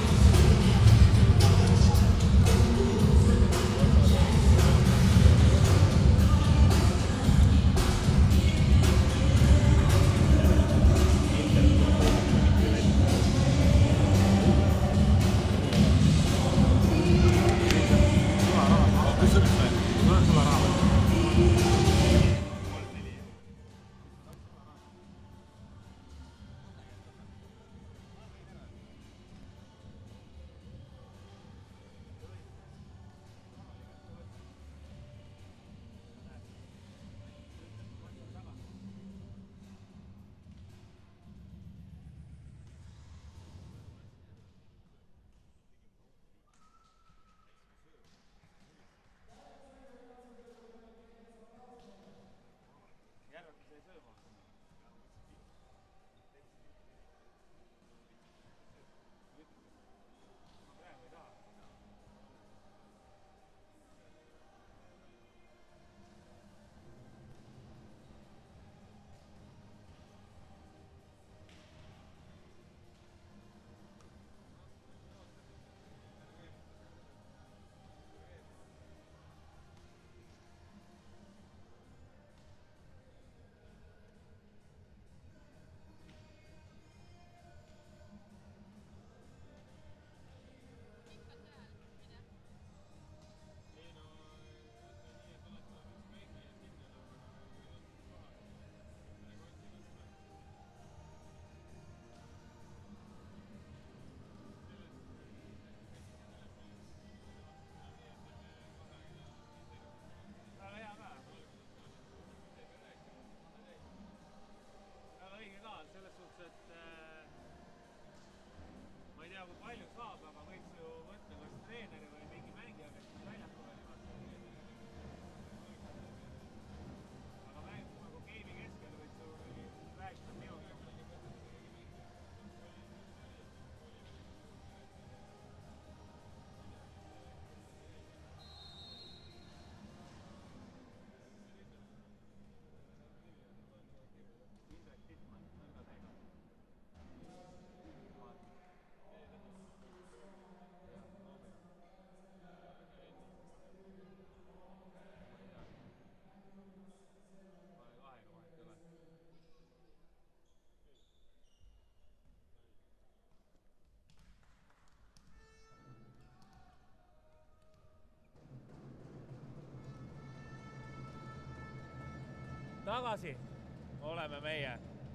Tagasi oleme meie.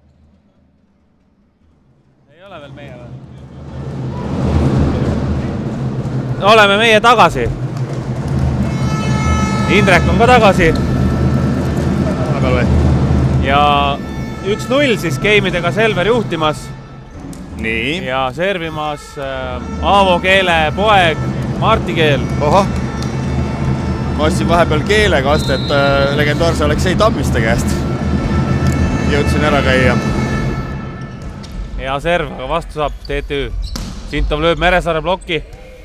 Ei ole veel meie või? Oleme meie tagasi. Indrek on ka tagasi. Ja 1-0 siis game'idega Selver juhtimas. Nii. Ja servimas Aavo Keele poeg Marti Keel. Oha. Ma ostsin vahepeal keelekastet legendaarse Aleksei Tammiste käest. Jõudsin ära käia. Hea serv, aga vastu saab TTÜ. Sintov lööb Meresaare blokki.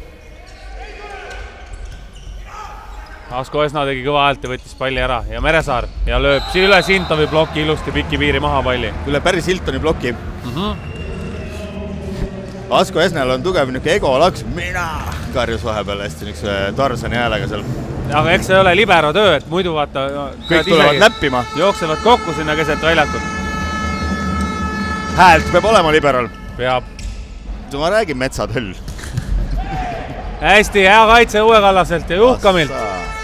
Asko Esna tegi kõva häält ja võttis palli ära. Ja Meresaar ja lööb üle Sintovi blokki ilusti pikki piiri maha palli. Üle päris Hiltoni blokki. Asko Esnal on tugev niuke ego laks, mina karjus vahepeal hästi niukse Tarzani häälega seal. Aga eks see ole libero töö, et muidu vaata... Kõik tulevad näppima. Jooksevad kokku sinna keset väljakut. Häält peab olema liberal. Peab. Ma räägin metsatöll. Hästi, hea kaitse Uue Kallaselt ja Juhkamilt.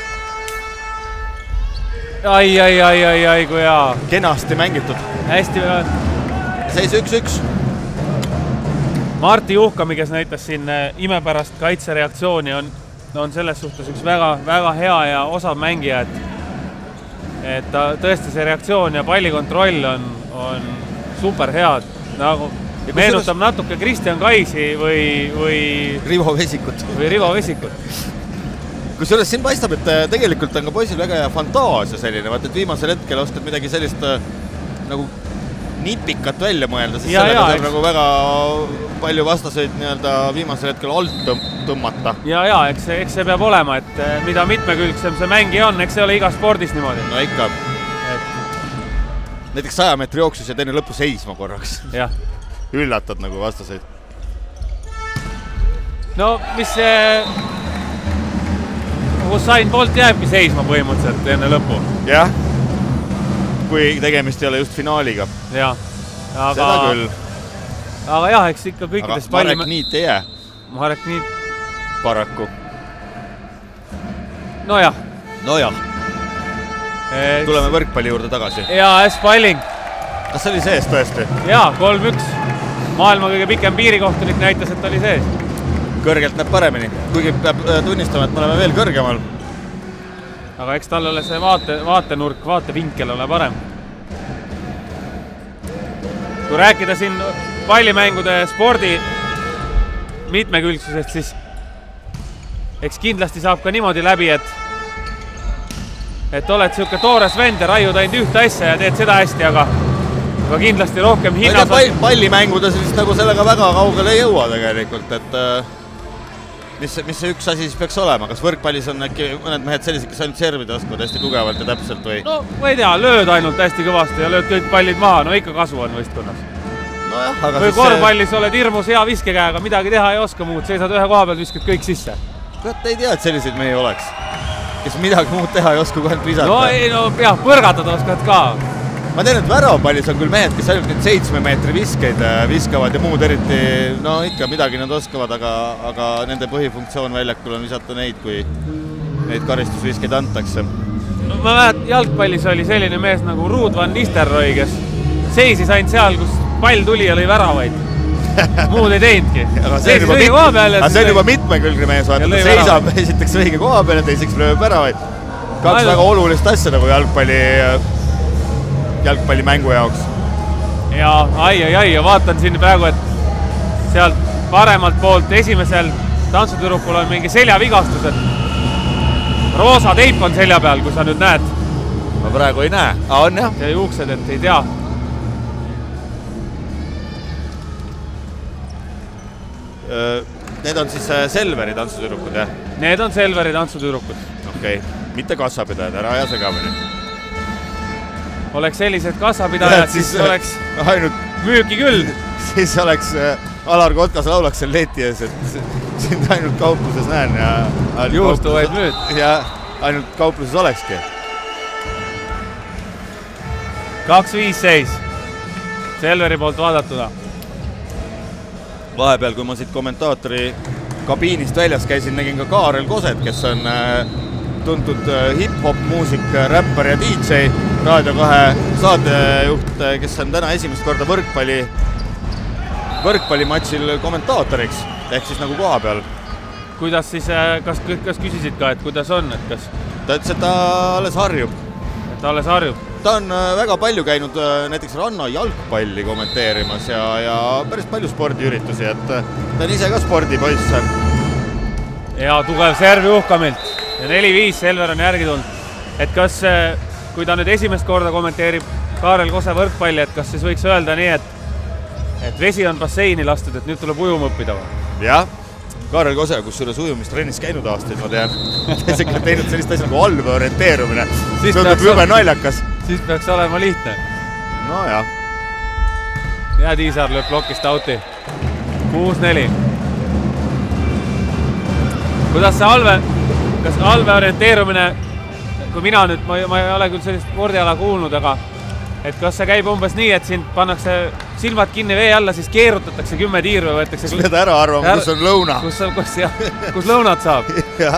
Ai, kui hea. Kenasti mängitud. Hästi. Seis 1-1. Marti Juhkami, kes näitas siin imepärast kaitsereaktsiooni, on selles suhtes üks väga hea ja osav mängija, et ta tõesti see reaktsioon ja pallikontroll on super head. Nagu meenutab natuke Kristjan Kaisi või Rivo Vesikut. Kusjuures siin paistab, et tegelikult on ka poisil väga hea fantaasia selline, vaat et viimasel hetkel oskad midagi sellist nagu nipikat välja mõelda, siis sellega saab nagu väga palju vastaseid viimasel hetkel alt tõmmata. Ja, eks see peab olema, et mida mitmekülgsem see mängi on, eks see ole iga spordis niimoodi. No ikka. Näiteks 100 meetri jooksus ja teine lõppu seisma korraks. Jah. Üllatad nagu vastaseid. No, mis see... Usain Bolt jääbki seisma põhimõtteliselt enne lõppu. Jah. Kui tegemist ei ole just finaaliga. Jah. Seda küll. Aga jah, eks ikka kõikides aga Marek Niit ei jää. Marek Niit. Paraku. Nojah. Tuleme võrkpalli juurde tagasi. Jaa, S-palling. Kas see oli sees tõesti? Jaa, 3-1. Maailma kõige pikem piirikohtunik näitas, et oli sees. Kõrgelt näeb paremini. Kuigi peab tunnistama, et me oleme veel kõrgemal. Aga eks tal ole see vaatenurk, vaatevinkel ole parem. Kui rääkida siin pallimängude spordi mitmekülgsusest, siis eks kindlasti saab ka niimoodi läbi, et oled siuke toores vend ja raiud ainult ühte asja ja teed seda hästi, aga kindlasti rohkem hinnas... Pallimängudes vist nagu sellega väga kaugele ei jõua tegelikult, et mis see üks asi siis peaks olema? Kas võrkpallis on äkki mõned mehed sellised, kes ainult servida oskavad hästi tugevalt ja täpselt või? No, ma ei tea, lööd ainult hästi kõvasti ja lööd kõik pallid maha, no ikka kasu on võistkonnas. Nojah, aga või korvpallis oled hirmus hea viskekäega, midagi teha ei oska muud, seisad ühe koha peal, viskad kõik sisse. Kurat, ei tea, et selliseid mehi oleks, kes midagi muud teha ei oska, kui ainult visata. No ei, no jah, põrgatada oskad ka. Ma tean, et väravpallis on küll mehed, kes ainult neid 7 meetri viskeid viskavad ja muud eriti, no ikka midagi nad oskavad, aga nende põhifunktsioon väljakul on visata neid, kui neid karistusviskeid antakse. No, ma mäletan, jalgpallis oli selline mees nagu Ruud van Nistelrooy, kes seisis ainult seal, kus pall tuli ja lõi väravaid. Muud ei teinudki. Aga see on juba mitmekülgne mees, vaata, ta seisab esiteks õige koha peal ja teiseks lööb väravaid. Kaks väga olulist asja nagu jalgpallimängu jaoks. Ja ja vaatan siin praegu, et sealt paremalt poolt esimesel tantsutürukul on mingi seljavigastus, et roosa teip on selja peal, kui sa nüüd näed. Ma praegu ei näe. On jah? Ja juuksed, et ei tea. Need on siis Selveri tantsutürukud, jah? Need on Selveri tantsutürukud. Okei, mitte kassapidajad, ära aja segamini. Oleks sellised kassapidajad, siis oleks ainult müüki küll. Siis oleks Alar Kotkas laulaks seal leti ees, et sind ainult kaupluses näen. Juustu vaid müüd. Ja ainult kaupluses olekski. 2-5 seis. Selveri poolt vaadatuna. Vahepeal, kui ma siit kommentaatori kabiinist väljas käisin, nägin ka Kaarel Koset, kes on tuntud hip-hop muusik, räppar ja DJ, Raadio 2 saatejuht, kes on täna esimest korda võrkpallimatšil kommentaatoriks, ehk siis nagu koha peal. Kuidas siis, kas küsisid ka, et kuidas on? Ta ütles, et ta alles harjub. Et ta alles harjub? Ta on väga palju käinud näiteks ranna jalgpalli kommenteerimas ja päris palju spordiüritusi, et ta on ise ka spordipoiss. Ja tugev serv Juhkamilt ja 4-5 Selver on järgi tulnud. Et kas, kui ta nüüd esimest korda kommenteerib Kaarel Kose võrkpalli, et kas siis võiks öelda nii, et vesi on basseini lastud, et nüüd tuleb ujuma õppida? Jah, Kaarel Kose, kus üles ujumistrennis käinud aastaid, ma tean. Teisega teinud sellist asja nagu allvee orienteerumine. Tundub jube naljakas. Siis peaks olema lihtne. No jah. Ja Tiisar lööb plokist auti. 6-4. Kuidas see kas Alve orienteerumine, kui mina nüüd, ma ei ole küll sellist spordiala kuulnud, aga et kas see käib umbes nii, et sind pannakse silmad kinni vee alla, siis keerutatakse 10 tiiru ja võetakse... Sul pead ära arvama, kus on lõuna. Kus lõunad saab.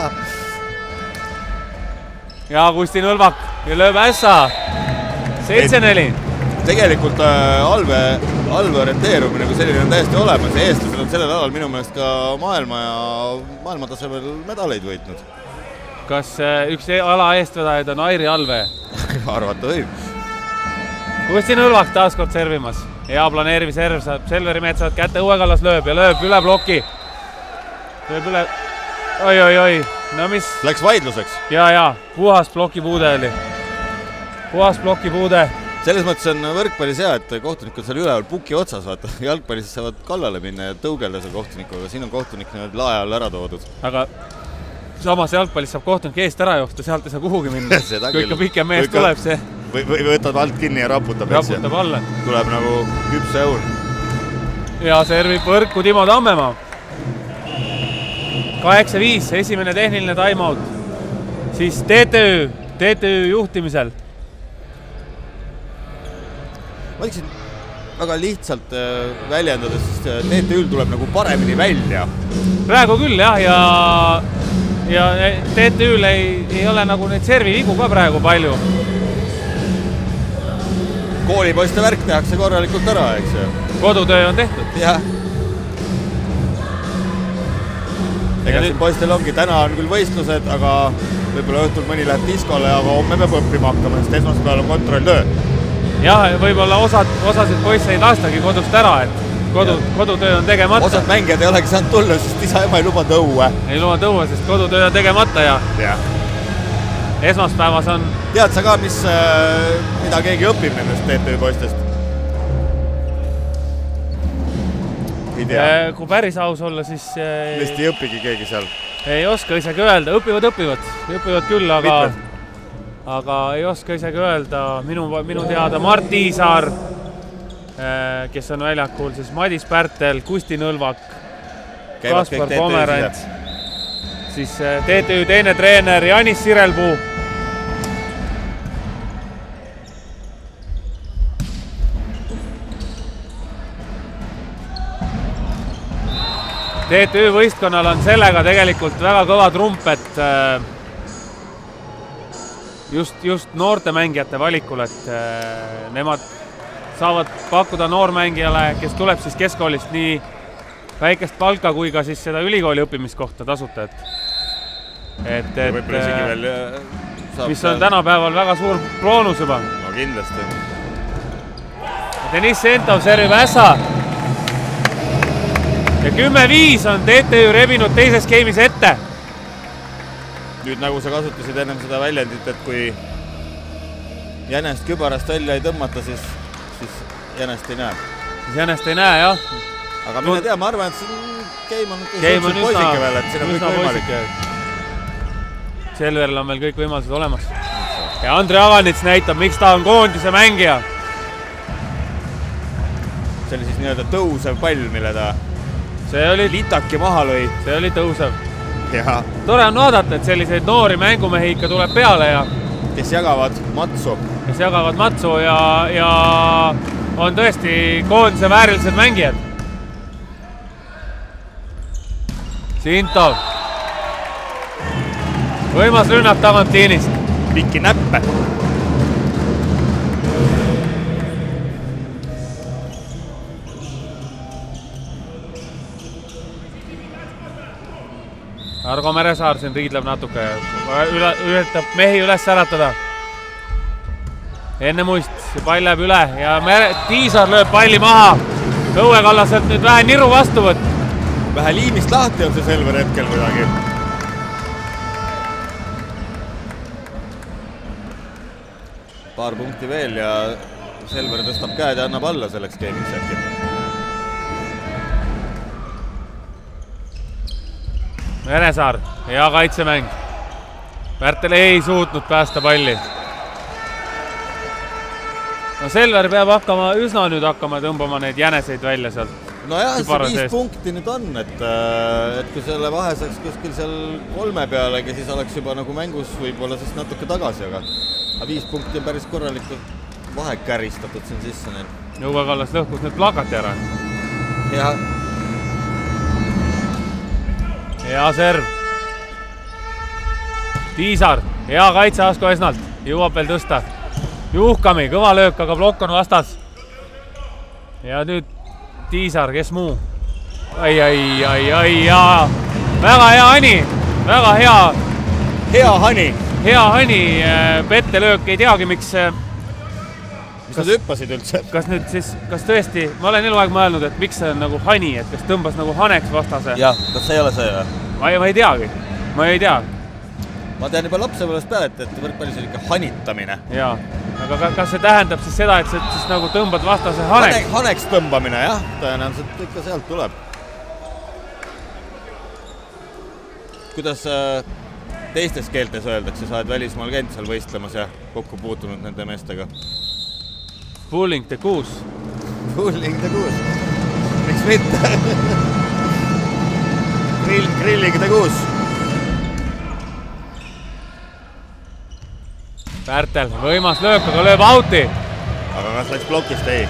Ja Kusti Nõlvak ja lööb ässa. 7-4. Tegelikult Alve orienteerumine, kui selline on täiesti olemas. Eestlased on sellel alal minu meelest ka maailmatasemel medaleid võitnud. Kas üks ala eestvedajaid on Airi Alve? Arvata võib. Kusti Nõlvak taas kord servimas. Hea planeerivi serv saab Selveri Metsad kätte Uue-Kallas lööb ja lööb üle ploki. Lööb üle... Oi. No mis? Läks vaidluseks? Ja. Puhas plokipuude oli. Puhas plokipuude. Selles mõttes on võrkpallis hea, et kohtunikud seal üleval puki otsas, vaata. Jalgpallis saavad kallale minna ja tõugelda seal kohtunikuga. Siin on kohtunik lae all ära toodud. Aga samas jalgpallis saab kohtunik eest ära johta, sealt ei saa kuhugi minna. Kui ikka pikem mees tuleb see... Või võtad alt kinni ja raputab alla. Tuleb nagu küpse õun. Ja servib võrku Timo Tammemaa. 8-5, esimene tehniline time-out. Siis TTÜ juhtimisel. Ma võiksin väga lihtsalt väljendades, sest TTÜ-l tuleb nagu paremini välja. Praegu küll jah, ja TTÜ-l ei ole nagu neid servi vigu ka praegu palju. Koolipoiste värk tehakse korralikult ära, eks ju. Kodutöö on tehtud. Jah. Ega siin poistel ongi, täna on küll võistlused, aga võib-olla õhtul mõni läheb diskole, aga homme peab õppima hakkama, sest esmaspäeval on kontrolltöö. Jah, võib-olla osasid poisse ei lastagi kodust ära, et kodutöö on tegemata. Osad mängijad ei olegi saanud tulla, sest isa ema ei luba tõue. Ei luba tõue, sest kodutöö on tegemata ja esmaspäevas on... Tead sa ka, mida keegi õpib nendest TTÜ poistest? Ei tea. Kui päris aus olla, siis... Vist ei õpigi keegi seal. Ei oska isegi öelda, õpivad küll, aga ei oska isegi öelda. Minu teada Mart Tiisaar, kes on väljakul, siis Madis Pärtel, Kusti Nõlvak, Kaspar Pomerants, siis TTÜ teine treener Janis Sirelpuu. TTÜ võistkonnal on sellega tegelikult väga kõva trump, et just noorte mängijate valikul, et nemad saavad pakkuda noormängijale, kes tuleb siis keskkoolist nii väikest palka kui ka siis seda ülikooli õppimiskohta tasuta, mis on tänapäeval väga suur boonus juba. No kindlasti. Deniss Sentov servib ässa. Ja 10-5 on TTÜ rebinud teises game'is ette. Nüüd nagu sa kasutasid ennem seda väljendit, et kui jänest kübarast välja ei tõmmata, siis jänest ei näe. Siis jänest ei näe, jah. Aga mine tea, ma arvan, et siin game on poisike veel, et siin on kõik võimalik. Selveril on meil kõik võimalused olemas. Ja Andri Avanits näitab, miks ta on koondise mängija. See oli siis nii-öelda tõusev pall, mille ta litaki maha lõi. See oli tõusev. Tore on vaadata, et selliseid noori mängumehi ikka tuleb peale ja kes jagavad matsu ja on tõesti koondise väärilised mängijad. Sintov. Võimas rünnak Tamantinist. Pikki näppe. Argo Meresaar siin riidleb natuke ja üritab mehi üles äratada. Enne Muist, pall läheb üle ja Tiisar lööb palli maha. Uue-Kallaselt nüüd vähe niru vastu võtt. Vähe liimist lahti on see Selver hetkel midagi. Paar punkti veel ja Selver tõstab käed ja annab alla selleks game'iks äkki. Meresaar, hea kaitsemäng. Pärtel ei suutnud päästa palli. No Selver peab üsna nüüd hakkama tõmbama neid jäneseid välja sealt. Nojah, see 5 punkti nüüd on, et kui selle vahe saaks kuskil seal 3 pealegi, siis oleks juba nagu mängus võib-olla siis natuke tagasi, aga 5 punkti on päris korralikult vahe käristatud siin sisse neil. Juve Kallas lõhkus nüüd plakati ära. Jah. Hea serv. Tiisar, hea kaitse Asko Esnalt. Jõuab veel tõsta. Juhkami, kõva löök, aga plokk on vastas. Ja nüüd Tiisar, kes muu? Ai, jaa. Väga hea Hani. Väga hea. Hea Hani. Hea Hani pettelöök, ei teagi, miks... Mis nad hüppasid üldse? Kas nüüd siis, kas tõesti, ma olen eluaeg mõelnud, et miks see on nagu Hani, et kas tõmbas nagu Haneks vastase? Jah, kas see ei ole see või? Ma ei teagi, ma ei tea. Ma tean juba lapsepõlvest peale, et võrkpallis on ikka hanitamine. Jaa, aga kas see tähendab siis seda, et sa siis nagu tõmbad vastase Haneks? Haneks tõmbamine, jah, tõenäoliselt ikka sealt tuleb. Kuidas teistes keeltes öeldakse, sa oled välismaal käinud seal võistlemas ja kokku puutunud nende meestega? Pulling the Goose. Pulling the Goose. Miks mitte? Grilling the Goose. Pärtel, võimas löök, aga lööb auti. Aga kas läks blokist? Ei.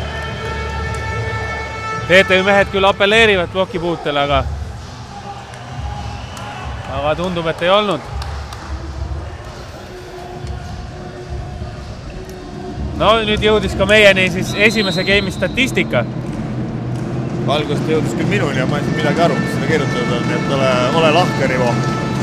TTÜ mehed küll appelleerivad blokipuutele, aga tundub, et ei olnud. No nüüd jõudis ka meieni siis esimese game'i statistika. Algust jõudis küll minuni ja ma ei saa midagi aru, mis seda kirjutatud on, et ole lahke, Rivo.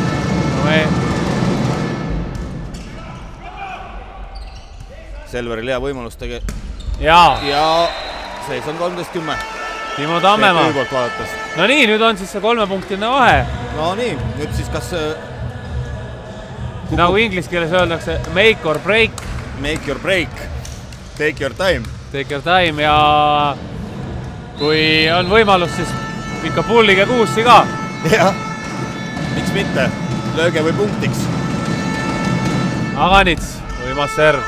Selveril hea võimalus ja seis on 13-10. Timo Tammemaa. No nii, nüüd on siis see 3-punktiline vahe. No nii, nüüd siis kas... Nagu inglise keeles öeldakse, make or break. Make your break. Take your time. Take your time ja kui on võimalus, siis ikka pullige kuussi ka. Jah, miks mitte? Lööge või punktiks. Aganits, võimas serv.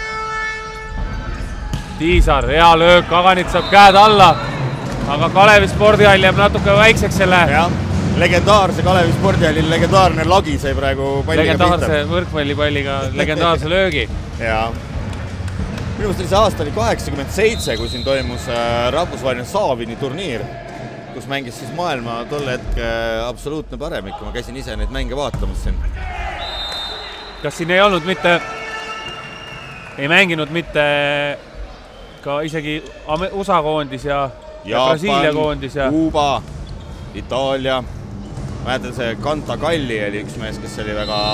Tiisar, hea löök, Aganits saab käed alla, aga Kalevi spordihall jääb natuke väikseks selle. Jah, legendaarse Kalevi spordihallil legendaarne lagi sai praegu palliga pihta. Legendaarse võrkpallipalliga legendaarse löögi. Jaa. Minu mõttes oli see aasta oli 87, kui siin toimus rahvusvaheline Saavini turniir, kus mängis siis maailma tolle hetke absoluutne paremik. Ma käisin ise neid mänge vaatamas siin. Kas siin ei olnud mitte, ei mänginud mitte ka isegi USA koondis ja Brasiilia koondis ja Kuuba, Itaalia. Mäletan, see Kanta Kalli oli üks mees, kes oli väga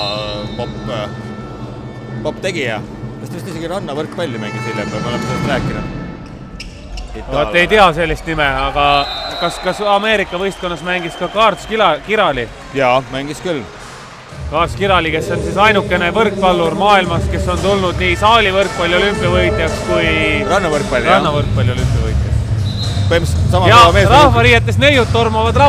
pop tegija. Kas ta vist isegi ranna võrkpalli mängis hiljem, või me oleme sellest rääkinud? Vaat ei tea sellist nime, aga kas Ameerika võistkonnas mängis ka Kaarts Kirali? Jaa, mängis küll. Kaarts Kirali, kes on siis ainukene võrkpallur maailmas, kes on tulnud nii saali võrkpalli olümpiavõitjaks kui rannavõrkpalli olümpiavõitjaks. Ja rahvariietes neiud tormavad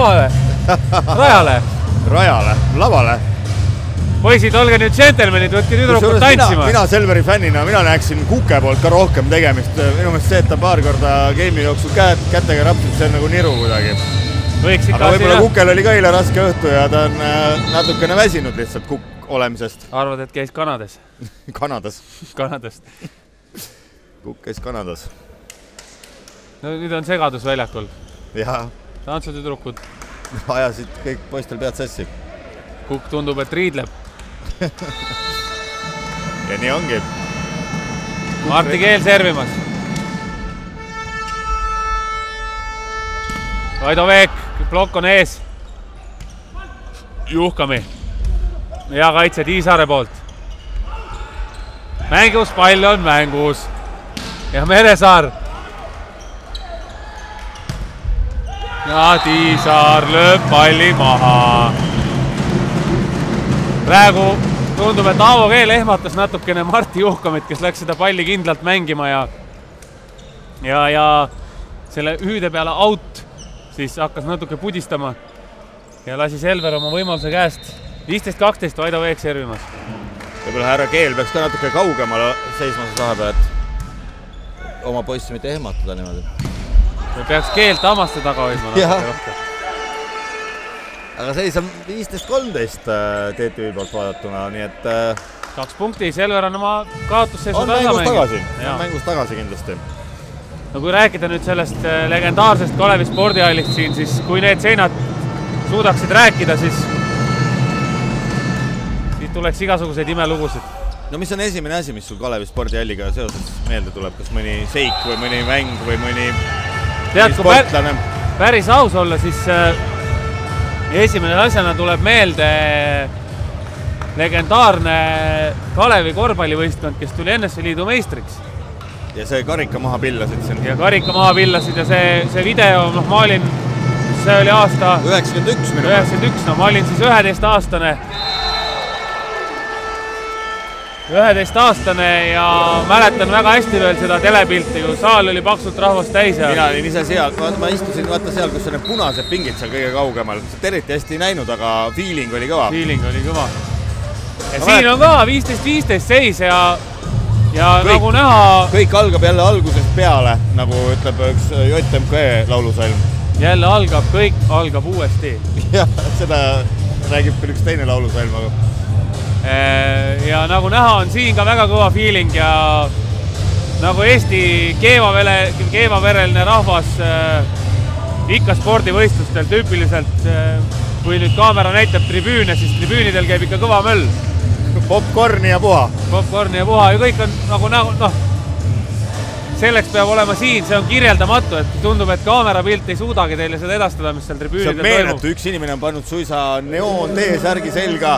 rajale, lavale. Poisid, olge nüüd džentelmenid, võtke tüdrukud tantsima. Mina Selveri fännina, mina näeksin Kuke poolt ka rohkem tegemist. Minu meelest see, et ta paar korda game'i jooksul kätega rapsid, see on nagu niru kuidagi. Aga võib-olla Kukel oli ka eile raske õhtu ja ta on natukene väsinud lihtsalt Kukk olemisest. Arvad, et käis Kanades? Kanadast. Kukk käis Kanadas. No nüüd on segadus väljakul. Jaa. Tantsutüdrukud. Ajasid kõik poistel pead sassi. Kukk tundub, et riidleb. Ja nii ongi. Marti Keel servimas. Vaido Veek, blokk on ees. Juhkami. Hea kaitse Tiisare poolt. Mängus, pall on mängus. Ja Meresaar. Ja Tiisar lööb palli maha. Praegu tundub, et Aavo Keel ehmatas natukene Marti Juhkamit, kes läks seda palli kindlalt mängima ja selle hüüde peale out siis hakkas natuke pudistama ja lasi Selver oma võimaluse käest. 15-12 Vaido Veek servimas. Võib-olla härra Keel peaks ka natuke kaugemale seisma see saada, et oma poissi mitte ehmatada niimoodi. Me peaks keelt hammaste taga hoidma. Aga seis on 15-13 TTÜ poolt vaadatuna, nii et 2 punkti, Selver on oma kaotusseisu on mängus tagasi kindlasti. No kui rääkida nüüd sellest legendaarsest Kalevi spordihallist siin, siis kui need seinad suudaksid rääkida, siis tuleks igasuguseid imelugusid. No mis on esimene asi, mis sul Kalevi spordihalliga seoses meelde tuleb? Kas mõni seik või mõni mäng või mõni sportlane? Päris aus olla, siis esimene asjana tuleb meelde legendaarne Kalevi korvpallivõistkond, kes tuli NSV Liidu meistriks. Ja see karika maha pillasid siin. Ja karika maha pillasid ja see video, ma olin, see oli aasta 91 minu. 91, no ma olin siis 11-aastane. 11-aastane ja mäletan väga hästi veel seda telepilti, kui saal oli paksult rahvast täis. Mina olin ise seal, ma istusin vaata seal, kus on need punased pingid seal kõige kaugemal. Eriti hästi ei näinud, aga feeling oli kõva. Feeling oli kõva. Ja siin on ka 15-15 seis ja nagu näha... Kõik algab jälle algusest peale, nagu ütleb üks JMK laulusalm. Jälle algab, kõik algab uuesti. Jah, seda räägib küll üks teine laulusalm, aga... Ja nagu näha on siin ka väga kõva feeling ja nagu Eesti keevavereline rahvas ikka spordivõistlustel tüüpiliselt, kui nüüd kaamera näitab tribüüne, siis tribüünidel käib ikka kõva möll. Popcorni ja puha. Popcorni ja puha ja kõik on nagu selleks peab olema siin, see on kirjeldamatu, et tundub, et kaamerapilt ei suudagi teile seda edastada, mis seal tribüünidel toimub. See on meeletu, üks inimene on pannud suisa neoon T-särgi selga,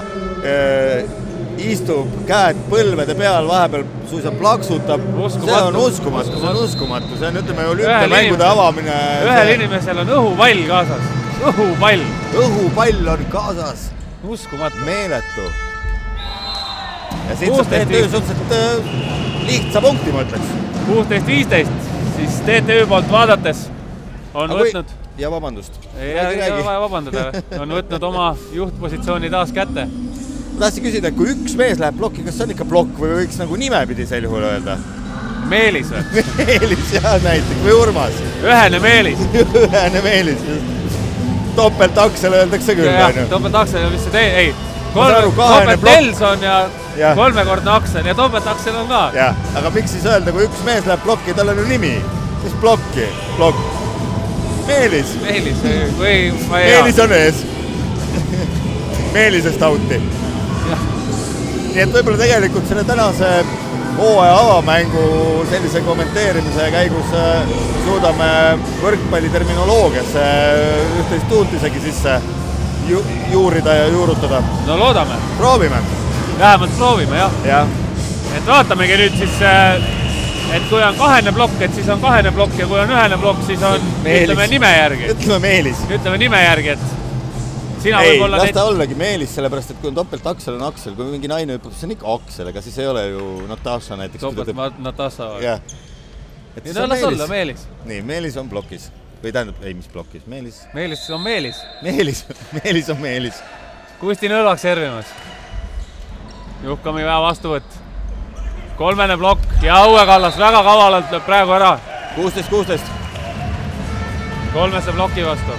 istub käed põlvede peal, vahepeal suisa plaksutab. See on uskumatu, see on, ütleme, olümpiamängude avamine. Ühel inimesel on õhupall kaasas. Õhupall. Õhupall on kaasas. Uskumatu. Meeletu. Ja siit saab TTÜ suhteliselt lihtsa punkti, ma ütleks. 16-15, siis TTÜ poolt vaadates on võtnud... Ja vabandust. Ei ole vaja vabandada. On võtnud oma juhtpositsiooni taas kätte. Ma tahtsin küsida, et kui üks mees läheb blokki, kas see on ikka blokk või võiks nagu nime pidi sel juhul öelda? Meelis või? Meelis, jah, näiteks. Või Urmas. Ühene Meelis. Ühene Meelis. Topeltaksel öeldakse küll. Jah, topeltaksel on vist see ei. Topeltelson ja kolmekordne aksel ja topeltaksel on ka. Jah, aga miks siis öelda, kui üks mees läheb blokki, tal on ju nimi? Mis blokki? Blokk. Meelis. Meelis või... Meelis on ees. Meelisest auti. Nii et võib-olla tegelikult selle tänase hooaja avamängu sellise kommenteerimise käigus suudame võrkpalliterminoloogiasse üht-teist tuult isegi sisse juurida ja juurutada. No loodame. Proovime. Vähemalt proovime, jah. Et vaatamegi nüüd siis, et kui on kahene plokk, et siis on kahene plokk ja kui on ühene plokk, siis on, ütleme nime järgi. Ütleme Meelis. Ütleme nime järgi, et sina ei, las ta ollagi Meelis, sellepärast, et kui on topeltaksel on aksel, kui mingi naine hüppab, see on ikka aksel, aga siis ei ole ju Natasha näiteks. Natasha. Jah. No las olla Meelis. Nii, Meelis on blokis. Või tähendab, ei, mis blokis? Meelis? Meelis on Meelis. Meelis on Meelis. Kusti Nõlvak servimas. Juhkami vähe vastuvõtt. 3. blokk ja Õue Kallas väga kavalalt lööb praegu ära. 16-16. 3. bloki vastu.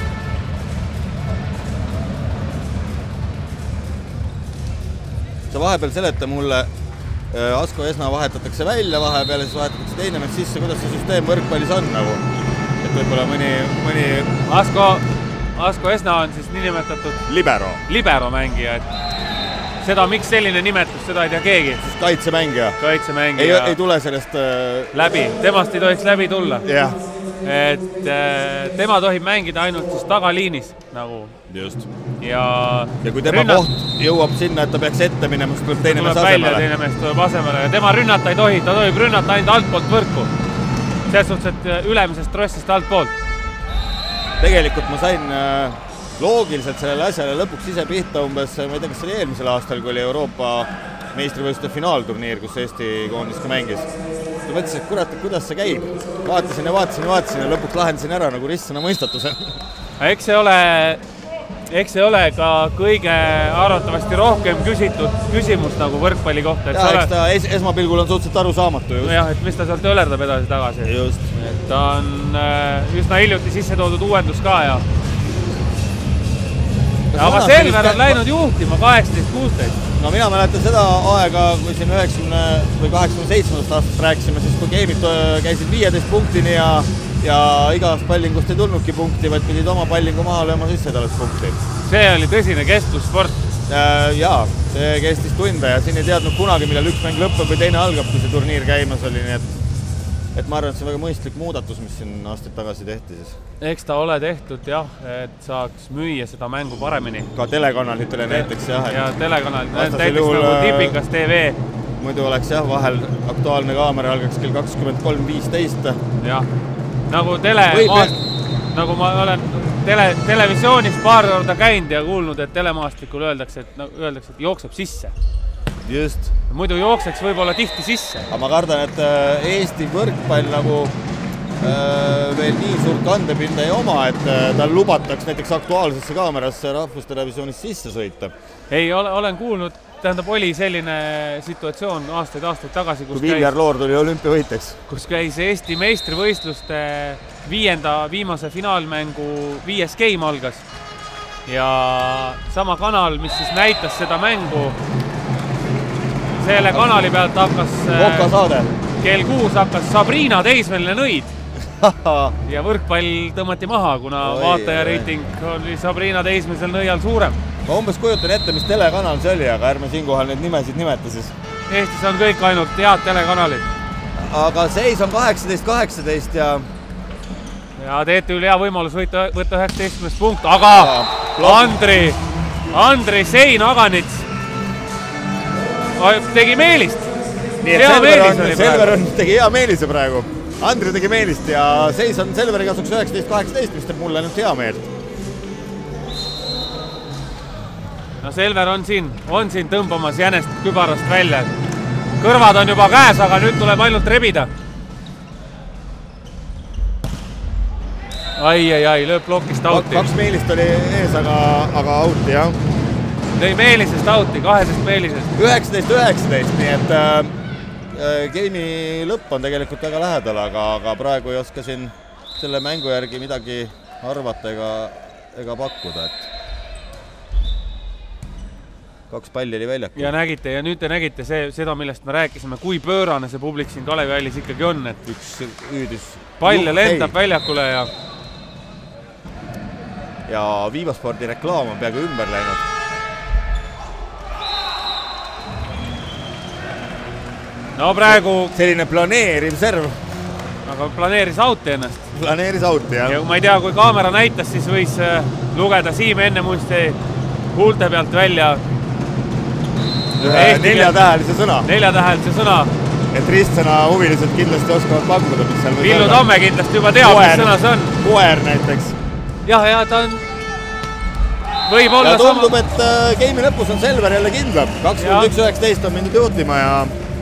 Sa vahepeal seleta mulle, Asko Esna vahetatakse välja vahepeal ja siis vahetatakse teine mees sisse, kuidas see süsteem võrkpallis on nagu. Et võibolla mõni... Asko Esna on siis niinimetatud libero mängija, et seda, miks selline nimetus, seda ei tea keegi. Siis kaitsemängija. Ei tule sellest... Läbi, temast ei tohiks läbi tulla. Jah. Et tema tohib mängida ainult siis tagaliinis nagu. Just. Ja kui tema koht jõuab sinna, et ta peaks ette minema, siis tuleb teine mees asemele. Teine mees tuleb asemele ja tema rünnata ei tohi, ta tohib rünnata ainult altpoolt võrku. Selles suhtes, et ülemisest trossist altpoolt. Tegelikult ma sain loogiliselt sellele asjale lõpuks ise pihta umbes, ma ei tea, kas oli eelmisel aastal, kui oli Euroopa meistrivõistluste finaalturniir, kus Eesti koondis ka mängis. Ma mõtlesin, et kurat, kuidas see käib. Vaatasin ja lõpuks lahendasin ära nagu ristsõna mõistatuse. Eks see ole eks see ole ka kõige arvatavasti rohkem küsitud küsimus nagu võrkpalli kohta. Ja, eks ta esmapilgul on suhteliselt arusaamatu just. Jah, et mis ta sealt õlerdab edasi tagasi. Just. Et ta on üsna hiljuti sisse toodud uuendus ka ja aga Selver on läinud juhtima 18-16. No mina mäletan seda aega, kui siin 90 või 87 aastast rääkisime, siis kui game'id käisid 15 punktini ja igast pallingust ei tulnudki punkti, vaid pidid oma pallingu maha lööma sisse talle punkti. See oli tõsine kestvussport. Jaa, see kestis tunde ja siin ei teadnud kunagi, millal üks mäng lõppeb või teine algab, kui see turniir käimas oli, nii et ma arvan, et see on väga mõistlik muudatus, mis siin aastaid tagasi tehti siis. Eks ta ole tehtud jah, et saaks müüa seda mängu paremini. Ka telekanalitele näiteks jah. Ja telekanalid, näiteks nagu Tipikas TV. Muidu oleks jah, vahel Aktuaalne kaamera algaks kell 23.15. Jah, nagu ma olen televisioonis paar korda käinud ja kuulnud, et telemaastikul öeldakse, et jookseb sisse. Just. Muidu jookseks võib-olla tihti sisse. Aga ma kardan, et Eesti võrkpall nagu veel nii suurt kandepinda ei oma, et tal lubataks näiteks Aktuaalsesse kaamerasse rahvustelevisioonis sisse sõita. Ei, olen kuulnud, tähendab, oli selline situatsioon aastaid tagasi, kui Viljar Loor tuli olümpiavõiteks. Kus käis Eesti meistrivõistluste viimase finaalmängu 5. game algas. Ja sama kanal, mis siis näitas seda mängu, selle kanali pealt hakkas kell 6 hakkas Sabrina teismeline nõid ja võrkpall tõmmati maha, kuna vaatajareiting oli Sabrina teismelisel nõial suurem. Ma umbes kujutan ette, mis telekanal see oli, aga ärme siinkohal neid nimesid nimeta siis. Eestis on kõik ainult head telekanalid. Aga seis on 18-18 ja TTÜ-l hea võimalus võtta 19 punkt, aga Andri Sein-Aganits tegi meelist. Nii et Selver tegi hea meelise praegu. Andri tegi meelist ja seis on Selveri kasuks 19-18, mis teeb mulle nüüd hea meelt. No Selver on siin tõmbamas jänest kübarast välja. Kõrvad on juba käes, aga nüüd tuleb ainult rebida. Ai, lööb plokist auti. 2 meelist oli ees, aga auti, jah. Lõi meelisest auti, 2 meelisest. 19-19, nii et game'i lõpp on tegelikult väga lähedal, aga praegu ei oska siin selle mängu järgi midagi arvata ega pakkuda. 2 palli oli väljakul. Ja nüüd te nägite seda, millest me rääkisime, kui pöörane see publik siin Kalevi hallis ikkagi on. Üks üüdis. Palle lendab väljakule ja Viivaspordi reklaam on peaaegu ümber läinud. No praegu selline planeeriv serv. Aga planeeris auti ennast. Planeeris auti, jah. Ja ma ei tea, kui kaamera näitas, siis võis lugeda Siim enne muisti huulte pealt välja neljatähelise sõna. Neljatähelise sõna. Et ristsõna huvilised kindlasti oskavad pakkuda, mis seal võib olla. Villu Tamme kindlasti juba teab, mis sõna see on. Koer näiteks. Ja ta on võib olla ja tundub, et game'i lõpus on Selver jälle kindlam. 21-19 on mindud juhtima ja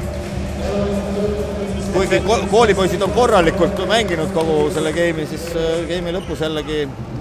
kuigi koolipoisid on korralikult mänginud kogu selle game'i, siis game'i lõpus jällegi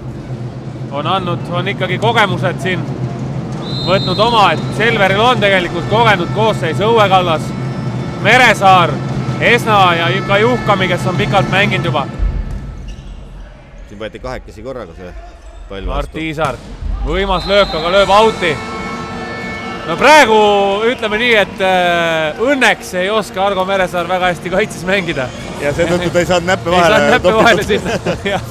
on ikkagi kogemused siin võtnud oma, et Selveril on tegelikult kogenud koosseis Õue Kallas, Meresaar, Esna ja ka Juhkami, kes on pikalt mänginud juba. Siin võeti 2 korraga see pall vastu. Martiisar, võimas löök, aga lööb auti. No praegu ütleme nii, et õnneks ei oska Argo Meresaar väga hästi kaitses mängida. Ja seetõttu ta ei saanud näppe vahele. Ei saanud näppe vahele sinna, jah.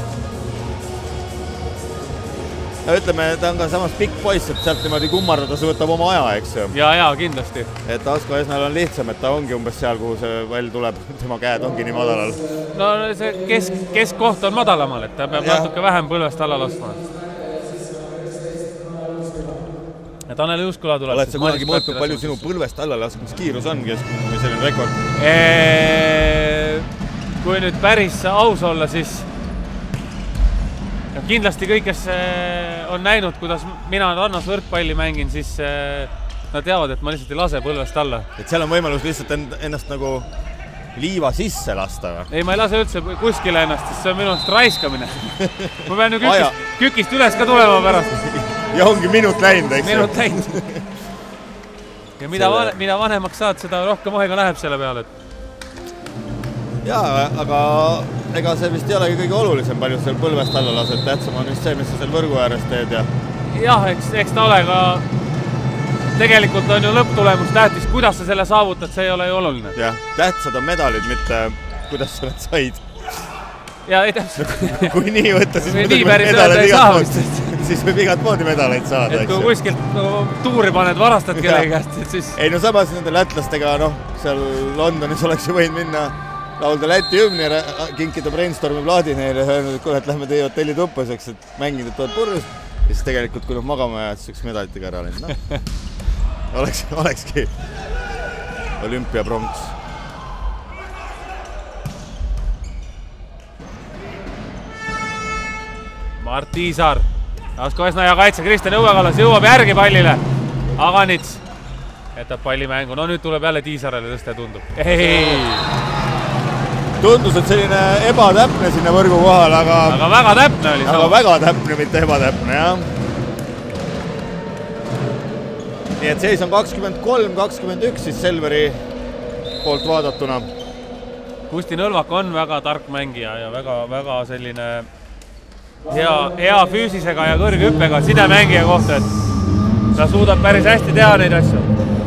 Ja ütleme, ta on ka samas pikk poiss, et sealt niimoodi kummardada, see võtab oma aja, eks ju. Ja, kindlasti. Et Asko Esnal on lihtsam, et ta ongi umbes seal, kuhu see pall tuleb, tema käed ongi nii madalal. No see keskkoht on madalamal, et ta peab natuke vähem põlvest alla laskma. Ja Tanel Juuskula tuleb. Oled sa kunagi mõõtnud, palju sinu põlvest alla laskmiskiirus on, keskmine selline rekord? Kui nüüd päris aus olla, siis kindlasti kõik, kes on näinud, kuidas mina rannas võrkpalli mängin, siis nad teavad, et ma lihtsalt ei lase põlvest alla. Et seal on võimalus lihtsalt ennast nagu liiva sisse lasta või? Ei, ma ei lase üldse kuskile ennast, sest see on minu arust raiskamine. Ma pean ju kükist üles ka tulema pärast. Ja ongi minut läinud, eks? Minut läinud. Ja mida vanemaks saad, seda rohkem aega läheb selle peale. Jaa, aga ega see vist ei olegi kõige olulisem, palju seal põlvest alla lased. Tähtsam on vist see, mis sa seal võrgu ääres teed. Jah, eks ta ole ka... Tegelikult on ju lõpptulemus tähtis, kuidas sa selle saavutad, see ei ole ju oluline. Jah, tähtsad on medalid, mitte kuidas sa need said. Ja ei tähtsad. Kui nii võtta, siis võib igat moodi medaleid saada. Et kui kuskilt tuuri paned, varastad kellegi käest, siis... Ei, no samas nende lätlastega, seal Londonis oleks ju võinud minna laulda Läti hümni ja kinkida Brainstormi plaadi neile ja öelnud, et kuule, et lähme teie hotelli tuppaseks, et mängida tuleb purjus. Ja siis tegelikult, kui nad magama jääd, siis üks medalitega ära läinud. Olekski olümpiapronks. Mart Tiisar, Asko ja kaitse Kristjan Õuekallas jõuab järgi pallile. Aganits jätab palli mängu. No nüüd tuleb jälle Tiisarele tõste, tundub. Tundus, et selline ebatäpne sinna võrgu kohal, aga väga täpne oli. Aga väga täpne, mitte ebatäpne, jah. Nii et seis on 23-21 siis Selveri poolt vaadatuna. Kusti Nõlvak on väga tark mängija ja väga selline hea füüsisega ja kõrge hüppega sidemängija kohta, et ta suudab päris hästi teha neid asju.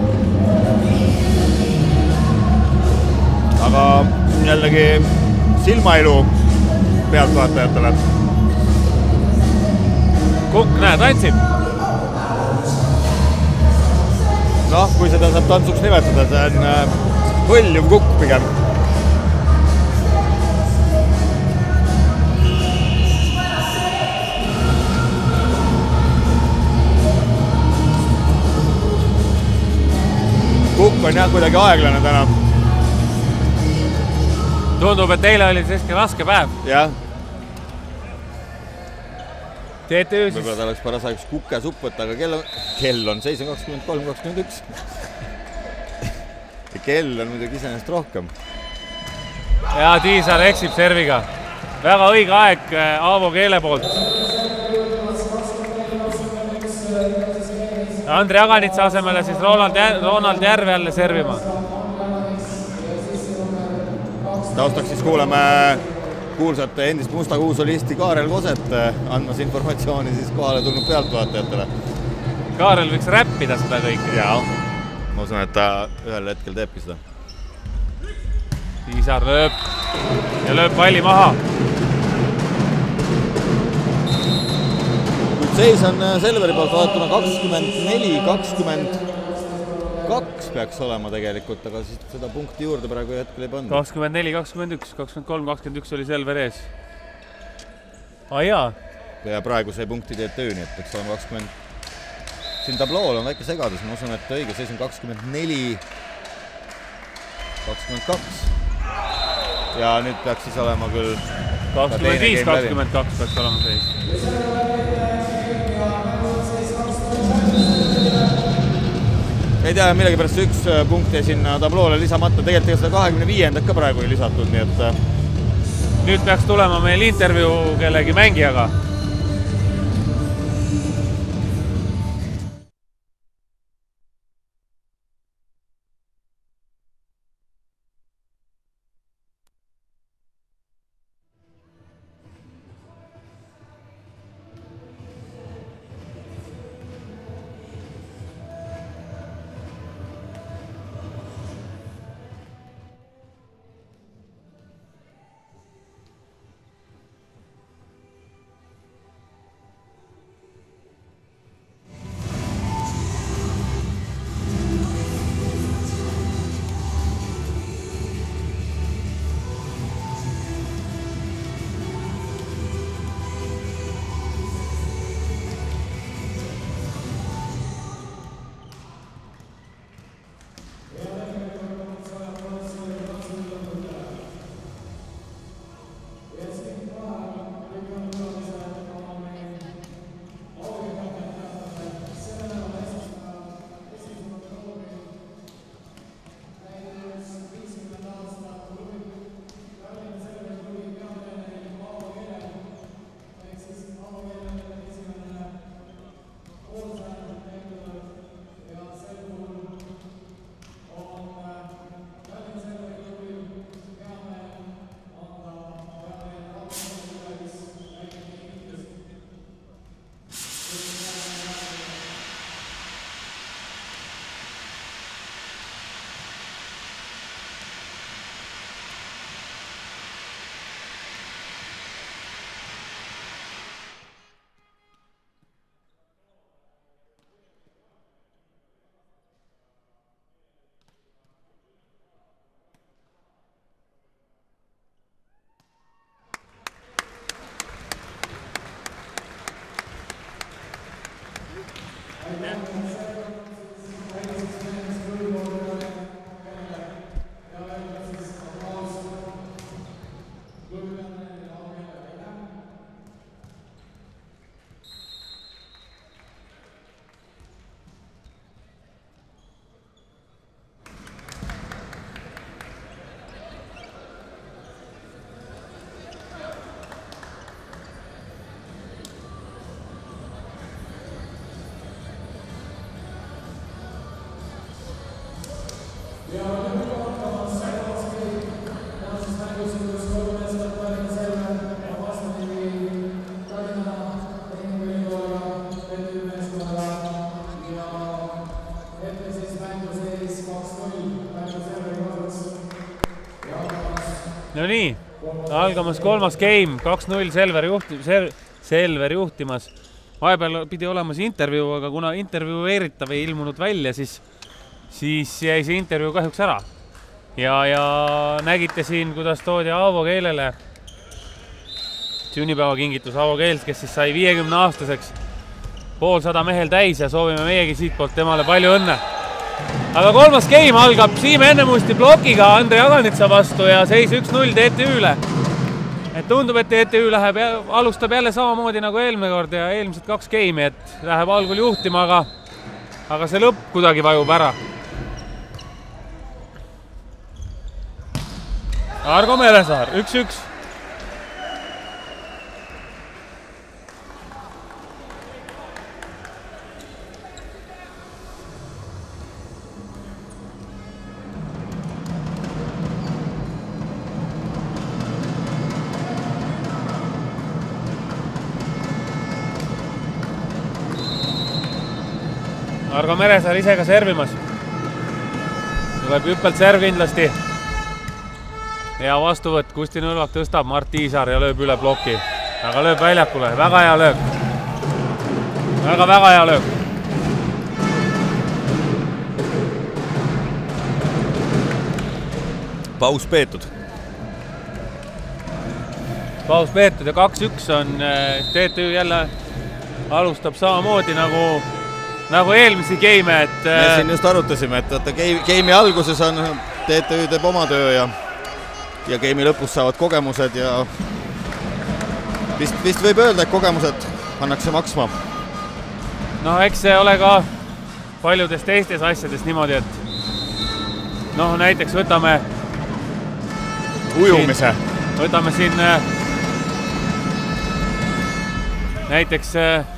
Aga jällegi silmailu pealtvaatajatele. Kukk, näe, tantsib. Kui seda saab tantsuks nimetada, see on hõljuv kukk pigem. Kukk on jah kuidagi aeglane täna. Tundub, et teile oli siiski raske päev. Jah. TTÜ siis... Võib-olla ta oleks parasaiks kukesupp võtta, aga kell on 7.23.21. Ja kell on muidugi iseenesest rohkem. Ja Tiisar eksib serviga. Väga õige aeg Aavo Keele poolt. Andri Aganitsa asemele siis Ronald Järve jälle servima. Taustaks siis kuuleme kuulsate endist Musta kuusolisti Kaarel Koset andmas informatsiooni siis kohale tulnud pealtvaatajatele. Kaarel võiks räppida seda kõike. Jaa, ma usun, et ta ühel hetkel teebki seda. Tiisar lööb ja lööb palli maha. Kuid seis on Selveri poolt vaadatuna 24-22 peaks olema tegelikult, aga siis seda punkti juurde praegu hetkel ei pannud. 24-21, 23-21 oli Selver ees. Jaa. Ja praegu see punkti teeb tööni, et peaks olema 20. Siin tablool on väike segadus, ma usun, et õige seis on 24-22. Ja nüüd peaks siis olema küll 25-22 peaks olema seis. Ei tea, millegi pärast üks punkt jäi sinna tabloole lisamata. Tegelikult seda 25. ka praegu ei lisatud, nii et... Nüüd peaks tulema meil intervjuu kellegi mängijaga. No nii, algamas kolmas game, 2-0 Selver juhtimas. Vahepeal pidi olema see intervjuu, aga kuna intervjuu veeritav ei ilmunud välja, siis jäi see intervjuu kahjuks ära. Ja nägite siin, kuidas toodi Aavo Keelele sünnipäevakingitus Aavo Keelt, kes siis sai 50-aastaseks 150 mehel täis ja soovime meiegi siitpoolt temale palju õnne. Aga kolmas game algab Siim Ennemusti blokiga Andre Jaganitsa vastu ja seis 1-0 TTÜ-le. Et tundub, et TTÜ alustab jälle samamoodi nagu eelmine kord ja eelmised 2 game'i, et läheb algul juhtima, aga see lõpp kuidagi vajub ära. Argo Meresaar, 1-1. Argo Meresaar ise ka servimas. Tuleb hüppelt serv kindlasti. Hea vastuvõtt, Kusti Nõlvak tõstab Mart Tiisar ja lööb üle bloki. Aga lööb väljakule, väga hea lööb. Väga hea lööb. Paus peetud. Paus peetud ja 2-1 on TTÜ jälle alustab samamoodi nagu eelmisi game, et... Me siin just arutasime, et game'i alguses on TTÜ teeb oma töö ja game'i lõpus saavad kogemused ja vist võib öelda, et kogemused annakse maksma. No eks see ole ka paljudes teistes asjades niimoodi, et näiteks võtame ujumise. Võtame siin näiteks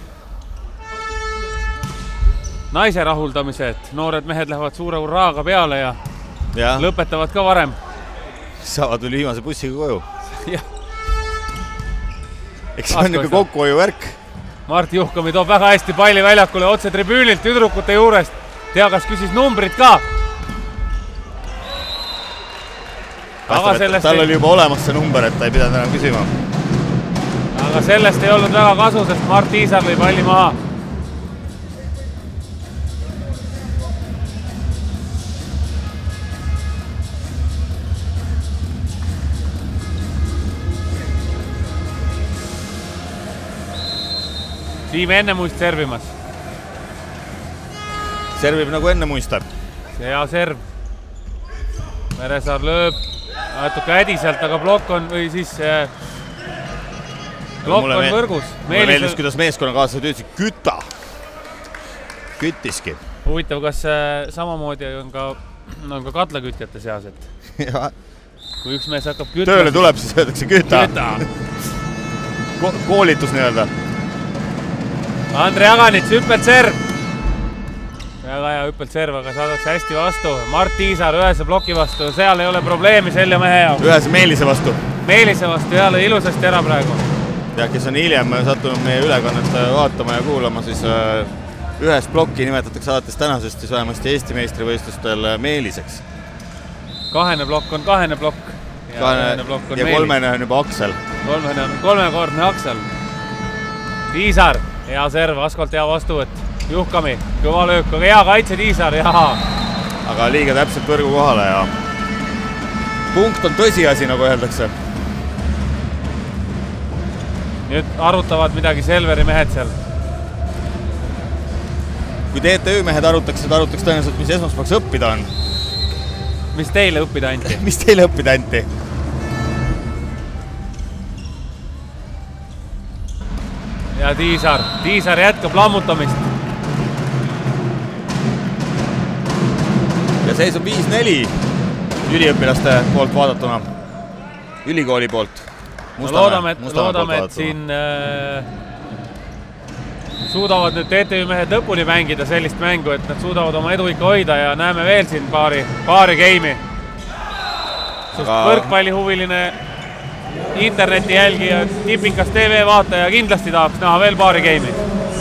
naise rahuldamise, et noored mehed lähevad suure urraaga peale ja lõpetavad ka varem. Saavad veel viimase bussiga koju. Jah. Eks see on niisugune kokkuhoiu värk. Mart Juhkami toob väga hästi palli väljakule otse tribüünilt tüdrukute juurest. Kas küsis numbrid ka? Tal oli juba olemas see number, et ta ei pidanud enam küsima. Aga sellest ei olnud väga kasu, sest Mart Tiisar lõi palli maha. Siim Ennemuist servimas. Servib nagu Ennemuistab. Hea serv. Meresaar lööb natuke ädiselt, aga blokk on võrgus. Mulle meeldis, kuidas meeskonnakaaslased ütlesid küta. Küttiski. Huvitav, kas samamoodi on ka katlakütjate seas, et kui üks mees hakkab kütma... Tööle tuleb, siis öeldakse küta. Koolitus nii-öelda. Andre Jaganits, hüppelt serv. Väga hea hüppelt serv, aga saadakse hästi vastu. Mart Tiisar ühese bloki vastu, seal ei ole probleemi Selja mehe jaoks. Ühese Meelise vastu. Meelise vastu jälle ilusasti ära praegu. Ja kes on hiljem sattunud meie ülekannet vaatama ja kuulama, siis ühes blokki nimetatakse alates tänasest siis vähemasti Eesti meistrivõistlustel Meeliseks. Kahene blokk on kahene blokk. Ja kolmene on juba Aksel. Kolmekordne Aksel. Tiisar. Hea serv, Askolt hea vastuvõtt. Juhkami, kõva löök, aga hea kaitse Tiisar, jaha. Aga liiga täpselt võrgu kohale ja punkt on tõsiasi, nagu öeldakse. Nüüd arutavad midagi Selveri mehed seal. Kui TTÜ mehed arutaks tõenäoliselt, mis esmaspäevaks õppida on. Mis teile õppida anti? Mis teile õppida anti? Ja Tiisar jätkab lammutamist. Ja seis on 5-4 üliõpilaste poolt vaadatuna. Ülikooli poolt. Loodame, et siin suudavad nüüd TTÜ mehed lõpuni mängida sellist mängu, et nad suudavad oma edu ikka hoida ja näeme veel siin paari game'i. Sest võrkpallihuviline interneti jälgija, tipikas TV vaataja kindlasti tahaks näha veel paari game'i.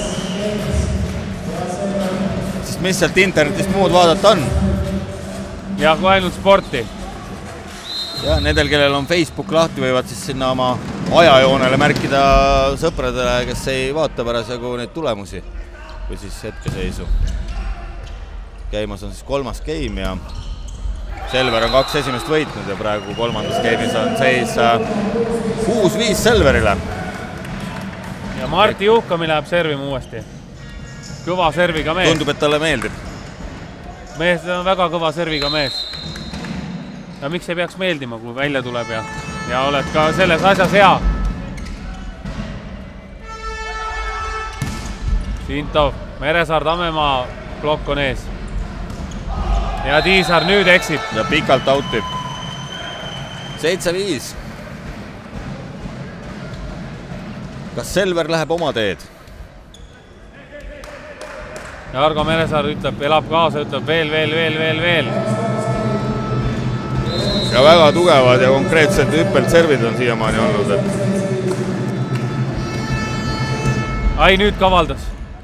Sest mis sealt internetist muud vaadata on? Ja kui ainult sporti. Ja nendel, kellel on Facebook lahti, võivad siis sinna oma ajajoonele märkida sõpradele, kes ei vaata parasjagu neid tulemusi või siis hetkeseisu. Käimas on siis 3. game ja Selver on 2 esimest võitnud ja praegu 3. game'is on seis 6-5 Selverile. Ja Marti Juhkami läheb servima uuesti. Kõva serviga mees. Tundub, et talle meeldib. Mees on väga kõva serviga mees. Ja miks ei peaks meeldima, kui välja tuleb ja oled ka selles asjas hea. Sintov, Meresaar, Tammemaa plokk on ees. Ja Tiisar nüüd eksib. Ja pikalt outib. 7-5. Kas Selver läheb oma teed? Ja Argo Meresaar ütleb, elab kaasa, ütleb veel. Ja väga tugevad ja konkreetselt hüppelt servid on siiamaani olnud. Ai, nüüd kavaldas.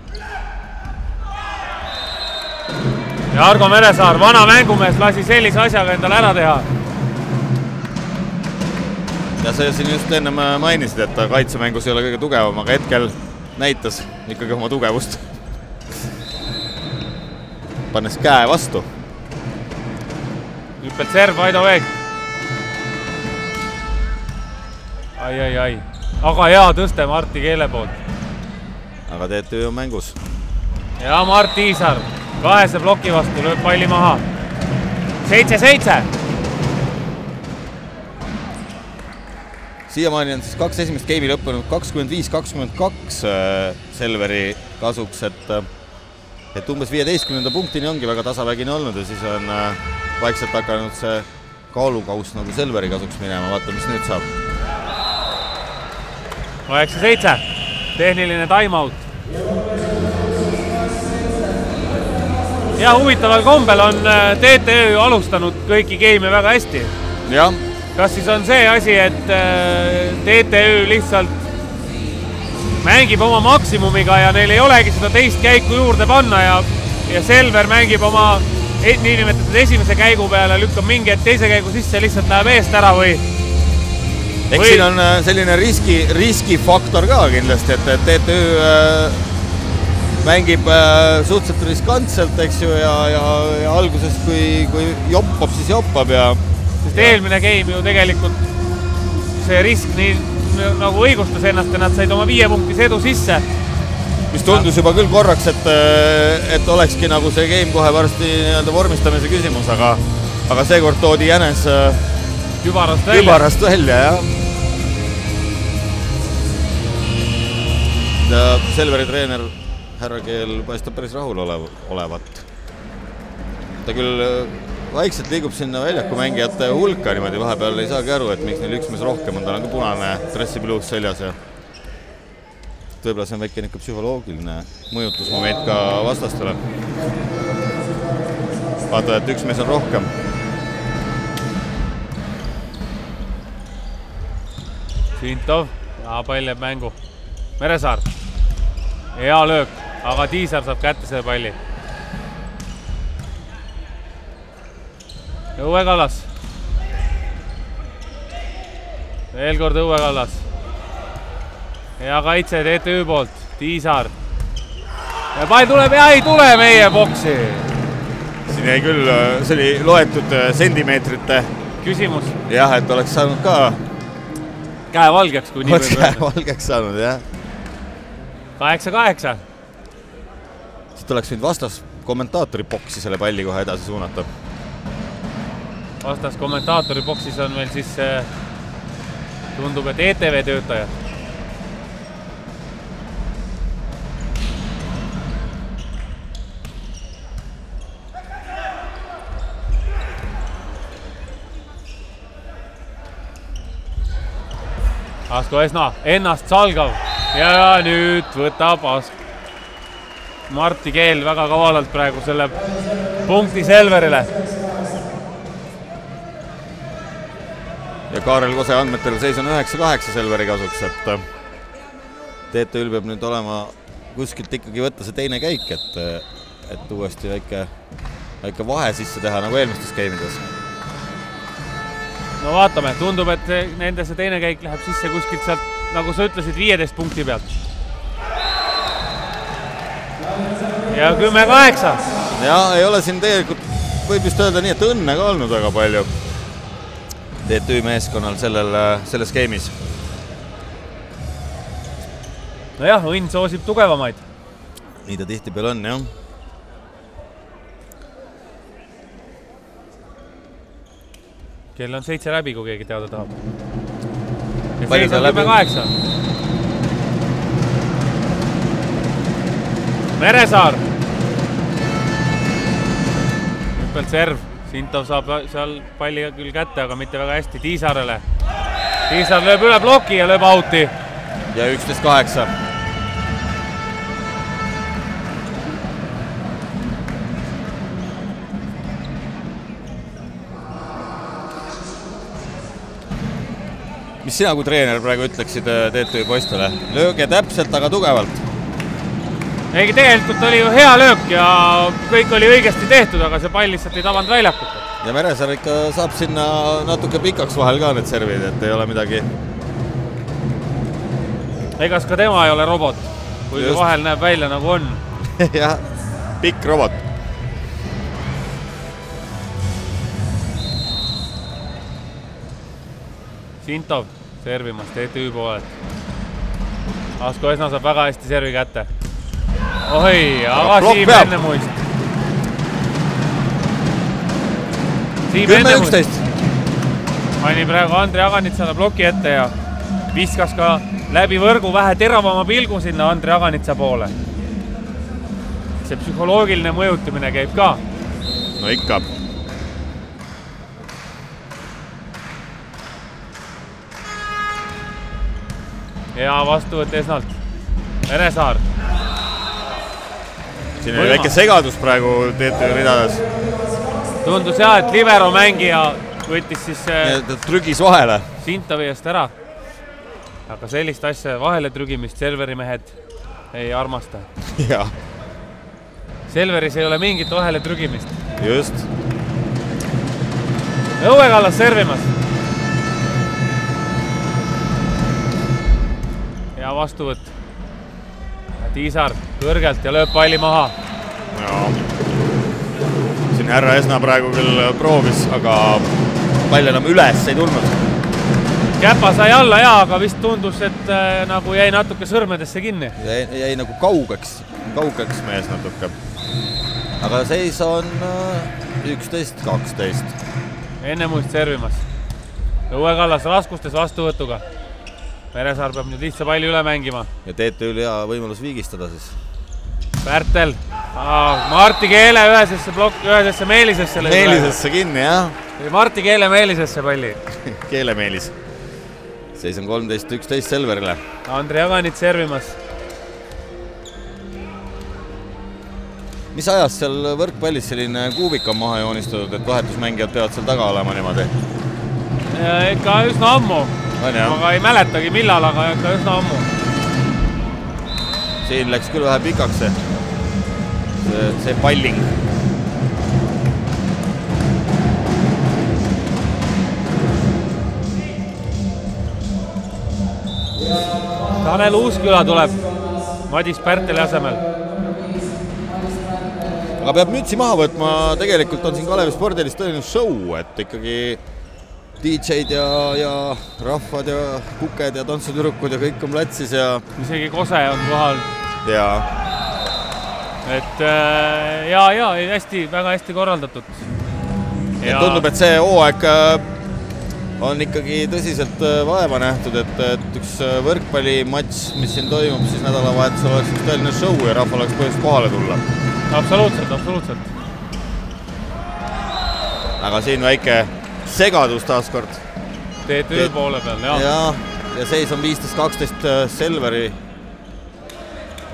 Ja Argo Meresaar, vana mängumees, lasi sellise asjaga endale ära teha. Ja see siin just enne mainisid, et ta kaitsemängus ei ole kõige tugevam, aga hetkel näitas ikkagi oma tugevust. Pannes käe vastu. Hüppelt serv, Aido Veeg. Ai. Aga hea tõste Marti Keele poolt. Aga TTÜ on mängus. Ja Mart Tiisar. 2 ploki vastu, lööb palli maha. 7-7. Siiamaani on siis 2 esimest game'i lõppenud 25-22 Selveri kasuks, et umbes 15. punktini ongi väga tasavägine olnud ja siis on vaikselt hakanud see kaalukaus nagu Selveri kasuks minema. Vaata, mis nüüd saab. 9-7. Tehniline timeout. Ja huvitaval kombel on TTÜ alustanud kõiki game'e väga hästi. Jah. Kas siis on see asi, et TTÜ lihtsalt mängib oma maksimumiga ja neil ei olegi seda teist käiku juurde panna ja Selver mängib oma niinimetatud esimese käigu peale, lükkab mingi teise käigu sisse, lihtsalt läheb eest ära või? Eks siin on selline riskifaktor ka kindlasti, et TTÜ mängib suhteliselt riskantselt, eks ju, ja alguses kui joppab, siis joppab ja... Sest eelmine game ju tegelikult see risk nii nagu õigustas ennast ja nad said oma 5 punktis edu sisse. Mis tundus juba küll korraks, et olekski nagu see game kohe varsti vormistamise küsimus, aga seekord toodi jänes kübarast välja, jah. Ja Selveri treener härra Keel paistab päris rahul olevat. Ta küll vaikselt liigub sinna väljaku mängijate hulka niimoodi vahepeal, ei saagi aru, et miks neil üks mees rohkem on, tal on ka punane dressipluus seljas ja võib-olla see on väike niisugune psühholoogiline mõjutusmoment ka vastastele. Vaata, et üks mees on rohkem. Sintov, pall jääb mängu. Meresaar, hea löök, aga Tiisar saab kätte selle palli. Õue Kallas. Veel kord Õue Kallas. Hea kaitse TTÜ poolt, Tiisar. Ja pall tuleb ja ei tule meie boksi. Siin jäi küll, see oli loetud sentimeetrite küsimus. Jah, et oleks saanud ka käe valgeks, kui nii võib öelda. Käe valgeks saanud, jah. 8-8. Siit oleks võinud vastas kommentaatori boksi selle palli kohe edasi suunata. Vastas kommentaatori boksis on meil siis, tundub, et ETV töötajad. Asko Esna, ennast salgav ja nüüd võtab Martti Keel väga kavalalt praegu selle punkti Selverile. Ja Kaarel Kose andmetel seis on 9-8 Selveri kasuks, et TTÜ-l peab nüüd olema kuskilt ikkagi võtta see teine käik, et uuesti väike vahe sisse teha nagu eelmistes game'ides. No vaatame, tundub, et nende see teine käik läheb sisse kuskilt sealt, nagu sa ütlesid, 15 punkti pealt. Ja 10-8. Ja ei ole siin tegelikult, võib just öelda nii, et õnne ka olnud väga palju TTÜ meeskonnal selles game'is. Nojah, õnn soosib tugevamaid. Nii ta tihti peal on, jah. Kell on 7 läbi, kui keegi teada tahab. Ja Palju seis on 10-8. Meresaar. Hüppelt serv. Sintov saab seal palliga küll kätte, aga mitte väga hästi Tiisarele. Tiisar lööb üle bloki ja lööb outi. Ja 11-8. Mis sina kui treener praegu ütleksid TTÜ poistele? Lööge täpselt, aga tugevalt. Egi tegelikult oli ju hea löök ja kõik oli õigesti tehtud, aga see pall lihtsalt ei tabanud väljakut. Ja Meresaar ikka saab sinna natuke pikaks vahel ka need servid, et ei ole midagi. Egas ka tema ei ole robot, kuigi vahel näeb välja nagu on. Jah, pikk robot. Sintov servimas TTÜ poolelt. Asko Esna saab väga hästi servi kätte. Oi, aga Siim Ennemuist. Siim Ennemuist pani praegu Andri Aganitsale bloki ette ja viskas ka läbi võrgu vähe teravama pilgu sinna Andri Aganitsa poole. See psühholoogiline mõjutamine käib ka. No ikka. Ja vastuvõtt Esnalt. Meresaar. Siin oli väike segadus praegu TTÜ ridades. Tundus jah, et libero mängija võttis siis trügis vahele. Sintovi eest ära. Aga sellist asja vahele trügimist Selveri mehed ei armasta. Ja. Selveris ei ole mingit vahele trügimist. Just. Õue Kallas servimas. Ja vastuvõtt. Tiisar kõrgelt ja lööb palli maha. Ja. Siin härra Esna praegu küll proovis, aga pall enam üles ei tulnud. Käpa sai alla ja, aga vist tundus, et nagu jäi natuke sõrmedesse kinni. Jäi nagu kaugeks mees natuke. Aga seis on 11-12. Ennemuist servimas. Õue Kallas raskustes vastuvõtuga. Meresaar peab nüüd lihtsa palli üle mängima. Ja TTÜ-l hea võimalus viigistada siis. Pärtel. Martti Keele ühesesse Meelisesse. Meelisesse kinni, jah. Martti Keele Meelisesse palli. Keele Meelis. Seis on 13-11 Selverile. Andri Aganit servimas. Mis ajast seal võrkpallis selline kuubik on maha joonistatud, et vahetusmängijad peavad seal taga olema niimoodi? Ikka üsna ammu. Aga ei mäletagi millal, aga ikka üsna ammu. Siin läks küll vähe pikaks see palling. Tanel Uusküla tuleb Madis Pärteli asemel. Aga peab mütsi maha võtma, tegelikult on siin Kalevi spordilis tõeline show, et ikkagi DJ-d ja rahvad ja kuked ja tantsutürukud ja kõik on platsis ja... Isegi Kose on kohal. Ja. Et hästi, väga hästi korraldatud. Ja tundub, et see hooaeg on ikkagi tõsiselt vaeva nähtud, et üks võrkpallimatš, mis siin toimub, siis nädalavahetusel oleks üks tõeline show ja rahval oleks põhjust kohale tulla. Absoluutselt. Aga siin väike segadus taaskord. TTÜ poole peal, jah. Ja seis on 15-12 Selveri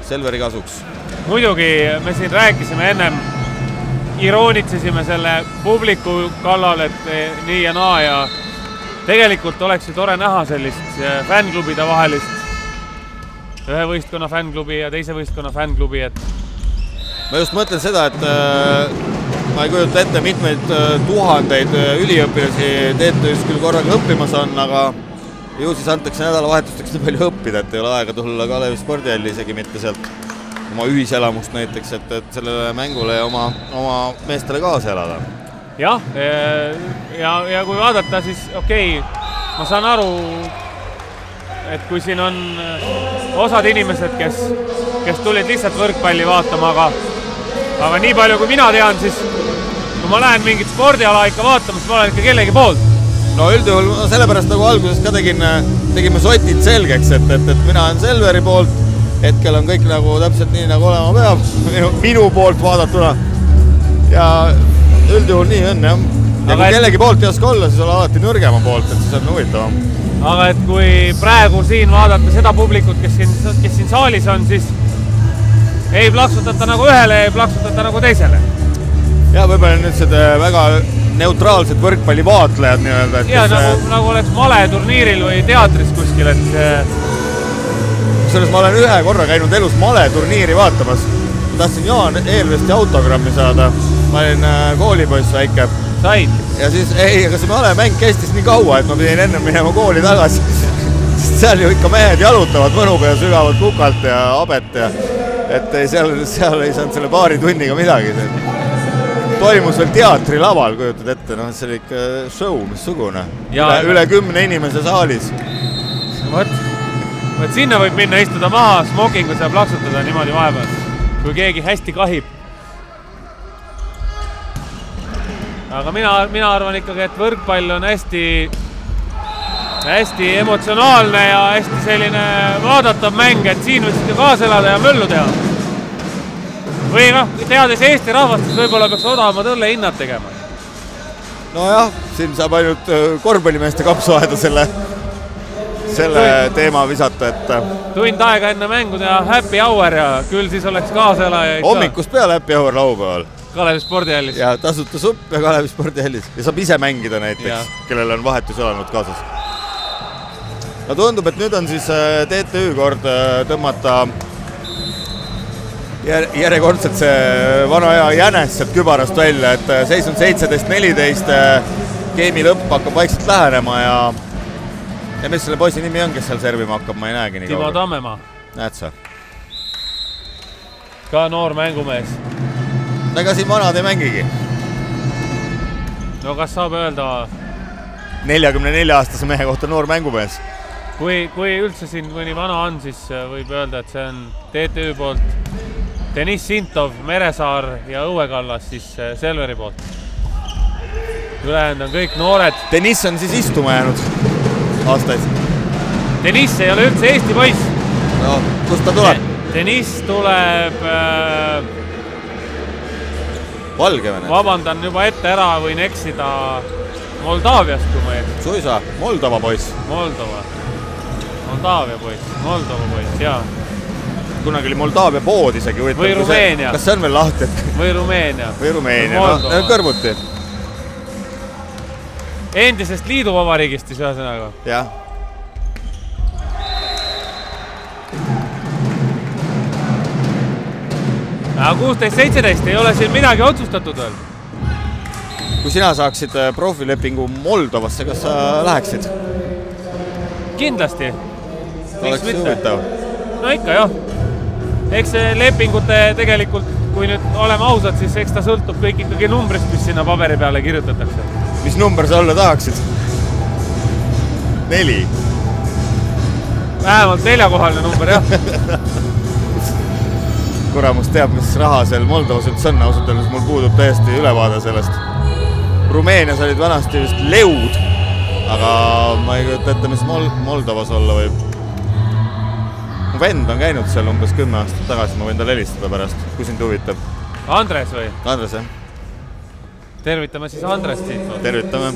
Selveri kasuks. Muidugi me siin rääkisime ennem, iroonitsesime selle publiku kallal, et nii ja naa ja tegelikult oleks ju tore näha sellist fännklubide vahelist ühe võistkonna fännklubi ja teise võistkonna fännklubi, et ma just mõtlen seda, et ma ei kujuta ette, mitmeid tuhandeid üliõpilasi TTÜ-s küll korraga õppimas on, aga ju siis antakse nädalavahetusteks nii palju õppida, et ei ole aega tulla Kalevi spordihalli isegi mitte sealt oma ühiselamust näiteks, et sellele mängule ja oma meestele kaasa elada. Jah, ja kui vaadata, siis okei, ma saan aru, et kui siin on osad inimesed, kes tulid lihtsalt võrkpalli vaatama, aga nii palju kui mina tean, siis kui ma lähen mingit spordiala ikka vaatama, siis ma olen ikka kellegi poolt. No üldjuhul sellepärast nagu alguses ka tegime sotid selgeks, et mina olen Selveri poolt, hetkel on kõik nagu täpselt nii, nagu olema peab, minu poolt vaadatuna ja üldjuhul nii on, jah. Ja kui kellegi poolt ei oska olla, siis ole alati nõrgema poolt, et siis on huvitavam. Aga et kui praegu siin vaadata seda publikut, kes siin saalis on, siis ei plaksutata nagu ühele, ei plaksutata nagu teisele. Ja võib-olla nüüd seda väga neutraalsed võrkpallivaatlejad nii-öelda. Ja nagu oleks maleturniiril või teatris kuskil, et selles ma olen ühe korra käinud elus maleturniiri vaatamas. Ma tahtsin Jaan Eelvesti autogrammi saada. Ma olin koolipoiss väike. Said? Ja siis, aga see malemäng kestis nii kaua, et ma pidin enne minema kooli tagasi. Seal ju ikka mehed jalutavad mõnuga ja sügavalt kukalt ja abet ja et seal ei saanud selle paari tunniga midagi. Toimus veel teatrilaval, kujutad ette, see oli ikka show, missugune. Üle 10 inimese saalis. Võt sinna võib minna istuda maha, smokingus ja plaksutada niimoodi vahepeal, kui keegi hästi kahib. Aga mina arvan ikkagi, et võrkpall on hästi emotsionaalne ja hästi selline vaadatav mäng, et siin võiks ikka kaasa elada ja möllu teha. Või teades Eesti rahvast, siis võib-olla peaks odavamad õllehinnad tegema. Nojah, siin saab ainult korvpallimeeste kapsuaeda selle teema visata, et tund aega enne mängu teha happy hour ja küll siis oleks kaasa elaja ikka. Hommikust peale happy hour laupäeval. Kalevi spordihallis. Ja tasuta supp ja Kalevi spordihallis. Ja saab ise mängida näiteks, kellel on vahetus elanud kaasas. No tundub, et nüüd on siis TTÜ kord tõmmata järjekordselt see vana hea jänes sealt kübarast välja, et seis on 17-14, geimi lõpp hakkab vaikselt lähenema ja mis selle poisi nimi on, kes seal servima hakkab, ma ei näegi nii Timo Tammemaa. Näed sa? Ka noor mängumees. Ega siin vanad ei mängigi. No kas saab öelda 44-aastase mehe kohta noor mängumees? Kui üldse siin mõni vana on, siis võib öelda, et see on TTÜ poolt Deniss Sintov, Meresaar ja Õue Kallas siis Selveri poolt. Ülejäänud on kõik noored. Deniss on siis istuma jäänud aastaid. Deniss ei ole üldse Eesti poiss. No, kust ta tuleb? Deniss tuleb Valgevene. Vabandan juba ette ära, võin eksida Moldaaviast, kui ma eks. Suisa, Moldova poiss. Moldavia poiss, jaa. Kunagi oli Moldaavia pood isegi. Või Rumeenia. Kas see on veel lahti? Või Rumeenia. No, kõrvuti. Endisest liiduvabariigist siis ühesõnaga. Jah. Aga 16-17 ei ole siin midagi otsustatud veel. Kui sina saaksid profilepingu Moldovasse, kas sa läheksid? Kindlasti. Oleks huvitav. No ikka jah. Eks see lepingute tegelikult, kui nüüd oleme ausad, siis eks ta sõltub kõik ikkagi numbrist, mis sinna paberi peale kirjutatakse. Mis number sa olla tahaksid? 4. Vähemalt 4-kohaline number, jah. Kuramus teab, mis raha seal Moldovas üldse on, ausalt öeldes mul puudub täiesti ülevaade sellest. Rumeenias olid vanasti vist leud, aga ma ei kujuta ette, mis Moldovas olla võib. Mu vend on käinud seal umbes 10 aastat tagasi, ma võin talle helistada pärast, kui sind huvitab. Andres või? Andres, jah. Tervitame siis Andrest siit. Tervitame.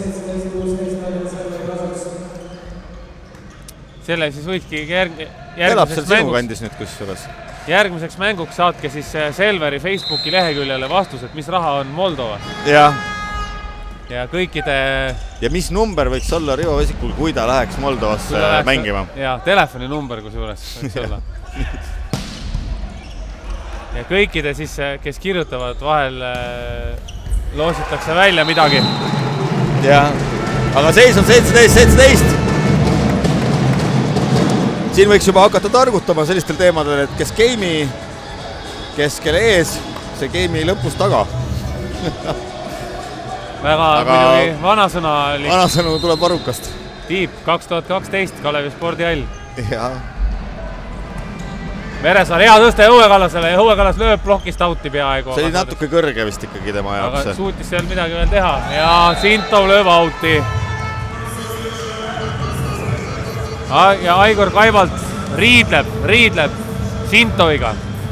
Selle siis võikski elab seal sinu kandis nüüd kus juures? järgmiseks mänguks saatke siis Selveri Facebooki leheküljele vastused, mis raha on Moldovas. Ja kõikide... Ja mis number võiks olla Rivo Vesikul, kui ta läheks Moldovasse mängima? Ja telefoninumber kusjuures võiks olla. Ja kõikide siis, kes kirjutavad vahel, loositakse välja midagi. Jah, aga seis on 17-17. Siin võiks juba hakata targutama sellistel teemadel, et kes game'i kelle ees, see game'i lõpus taga. Väga muidugi vanasõnalik. Vanasõnu tuleb varrukast. Tiip 2012 Kalevi spordihall. Jah. Meresaar, hea tõste Õue Kallasele ja Õue Kallas lööb plokist auti peaaegu. See oli natuke kõrge vist ikkagi tema jaoks. Aga suutis seal midagi veel teha ja Sintov lööb auti. Ja Aigor Kaivalt riidleb Sintoviga.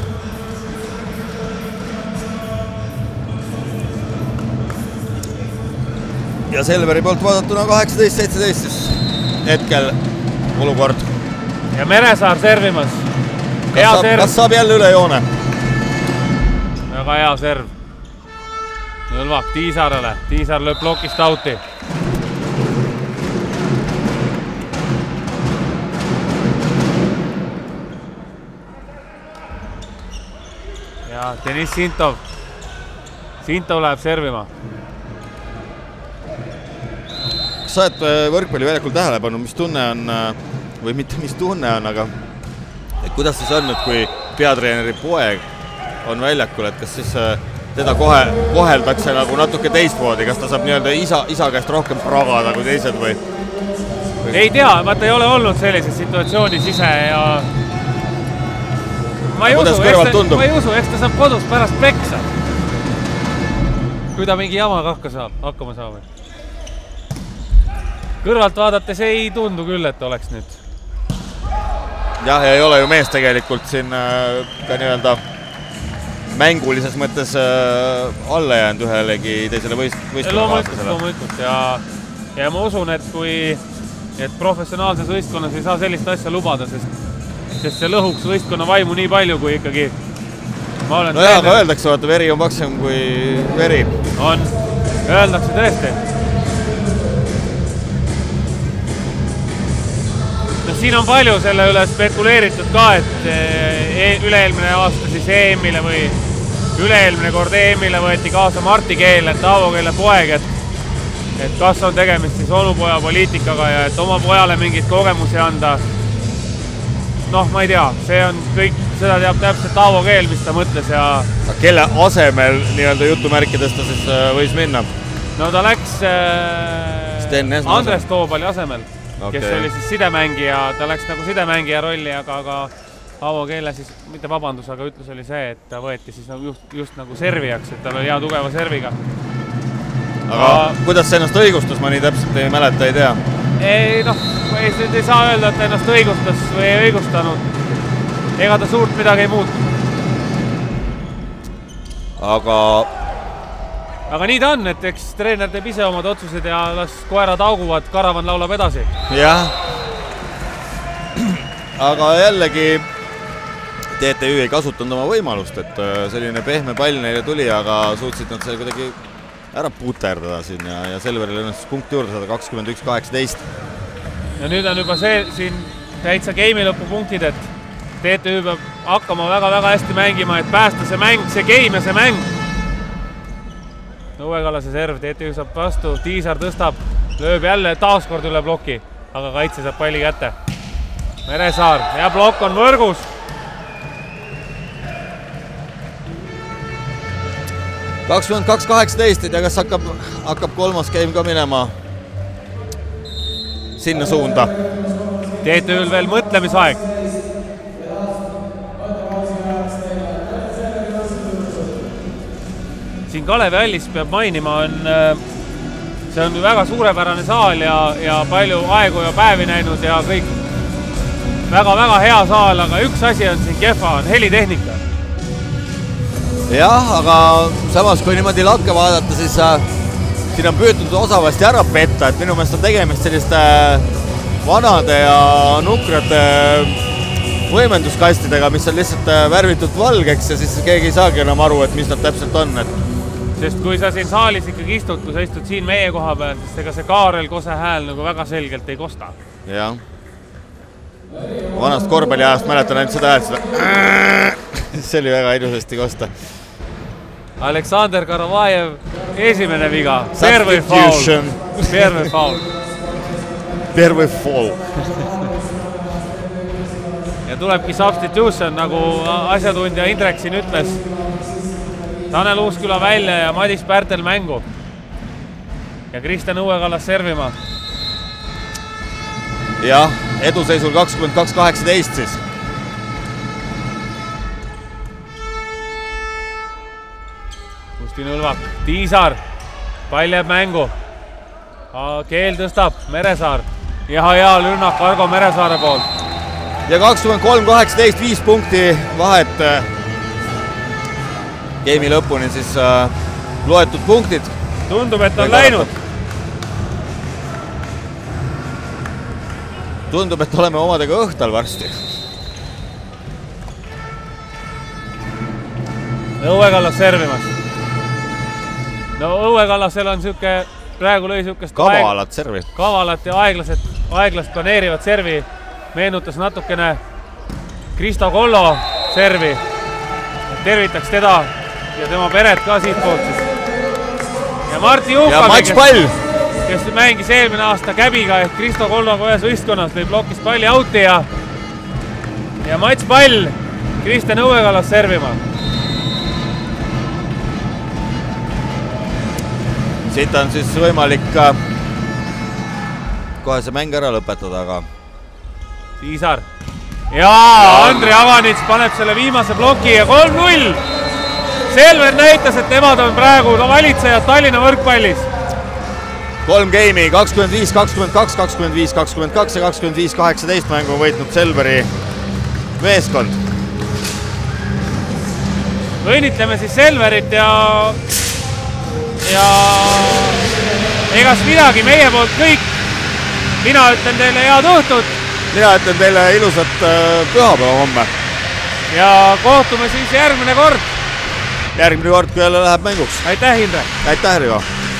Ja Selveri poolt vaadatuna 18-17 hetkel olukord. Ja Meresaar servimas. Kas saab jälle üle joone? Väga hea serv. Nõlvak Tiisarele. Tiisar lööb plokist auti. Ja Deniss Sintov. Sintov läheb servima. Kas sa oled võrkpalliväljakul tähele pannud, mis tunne on, või mitte mis tunne on, aga kuidas siis on, et kui peatreeneri poeg on väljakul, et kas siis teda koheldakse nagu natuke teistmoodi, kas ta saab nii-öelda isa käest rohkem pragada kui teised või? Ei tea, vaata ei ole olnud sellises situatsioonis ise ja ma ei usu, eks ta saab kodus pärast peksa. Kui ta mingi jamaga hakkama saab. Kõrvalt vaadates ei tundu küll, et oleks nüüd. Jah, ja ei ole ju mees tegelikult siin ka nii-öelda mängulises mõttes alla jäänud ühelegi teisele võistkonnavaastasele. Loomulikult ja ma usun, et kui professionaalses võistkonnas ei saa sellist asja lubada, sest see lõhuks võistkonna vaimu nii palju, kui ikkagi ma olen... No jah, aga öeldakse, vaata, veri on paksem kui veri. On, öeldakse tõesti. Siin on palju selle üle spekuleeritud ka, et üle-eelmine aasta siis EM-ile või üle-eelmine kord EM-ile võeti kaasa Marti Keele, Taavo Keele poeg, et kas on tegemist siis onupoja poliitikaga ja et oma pojale mingit kogemusi anda. Noh, ma ei tea, see on kõik, seda teab täpselt Taavo Keel, mis ta mõtles ja... Kelle asemel nii-öelda jutumärkides ta siis võis minna? No ta läks Andres Toobali asemel. Kes oli siis sidemängija, ta läks nagu sidemängija rolli, aga Aavo Keele siis, mitte vabandus, aga ütlus oli see, et ta võeti siis just nagu servijaks, et tal oli hea tugeva serviga. Aga kuidas see ennast õigustas, ma nii täpselt ei mäleta, ei tea? Ei saa öelda, et ennast õigustas või ei õigustanud. Ega ta suurt midagi ei muutu. Aga nii ta on, et eks treener teeb ise omad otsused ja las koerad auguvad, karavan laulab edasi. Jah. Aga jällegi TTÜ ei kasutanud oma võimalust, et selline pehme pall neile tuli, aga suutsid nad selle kuidagi ära puterdada siin ja Selveril õnnestus punkti juurde saada 21-18. Ja nüüd on juba see siin täitsa game'i lõpupunktid, et TTÜ peab hakkama väga-väga hästi mängima, et päästa see mäng, see game ja see mäng. Õue Kallase serv, TTÜ saab vastu, Tiisar tõstab, lööb jälle taaskord üle ploki, aga kaitse saab palli kätte. Meresaar ja plokk on võrgus. Kakskümmend 2-18, ja kas hakkab kolmas game ka minema sinna suunda? TTÜ-l veel mõtlemisaeg. Siin Kalevi hallis peab mainima, see on väga suurepärane saal ja palju aegu ja päevi näinud ja kõik väga-väga hea saal, aga üks asi on siin kehva, on helitehnika. Jah, aga samas kui niimoodi lakke vaadata, siis siin on püütud osavasti ära petta, et minu meelest on tegemist selliste vanade ja nukrate võimenduskastidega, mis on lihtsalt värvitud valgeks ja siis keegi ei saagi enam aru, et mis nad täpselt on. Sest kui sa siin saalis ikkagi istud, kui sa istud siin meie koha peal, siis ega see Kaarel Kose hääl nagu väga selgelt ei kosta. Jah. Vanast korvpalliajast mäletan ainult seda häält, see oli väga ilusasti kosta. Aleksander Karavajev, esimene viga. Первый faul. Первый faul. Ja tulebki substitution, nagu asjatundja Indrek siin ütles. Tanel Uusküla välja ja Madis Pärtel mängu. Ja Kristjan Õuekallas servima. Jah, eduseisul 22-18 siis. Kustin Õlvak, Tiisar, pall jääb mängu. Keel tõstab, Meresaar. Ja lünnak Argo Meresaare poolt. Ja 23-18, 5 punkti vahet game'i lõpuni siis loetud punktid. Tundub, et on läinud. Tundub, et oleme omadega õhtal varsti. Õuekallas servimas. No Õuekallasel on siuke, praegu lõi siukest kavalat servi. Kavalat ja aeglast planeerivat servi. Meenutas natukene Kristo Kollo servi. Tervitaks teda ja tema peret ka siit poolt siis. Ja Marti Juhka, kes mängis eelmine aasta Käbiga ehk Kristo Kolloga ühes võistkonnas, lõi plokis palli auti ja Mats Pall Kristjan Õuekallas servima. Siit on siis võimalik kohe see mäng ära lõpetada, aga Tiisar. Ja Andri Avanits paneb selle viimase ploki ja 3-0. Selver näitas, et nemad on praegu valitsejad Tallinna võrkpallis. 3 game'i, 25-22, 25-22 ja 25-18 mängu võitnud Selveri meeskond. Õnnitleme siis Selverit ja egas midagi meie poolt kõik. Mina ütlen teile head õhtut. Mina ütlen teile ilusat pühapäeva homme. Ja kohtume siis järgmine kord. Järgmine kord, kui jälle läheb mänguks. Aitäh, Indrek. Aitäh, Rivo.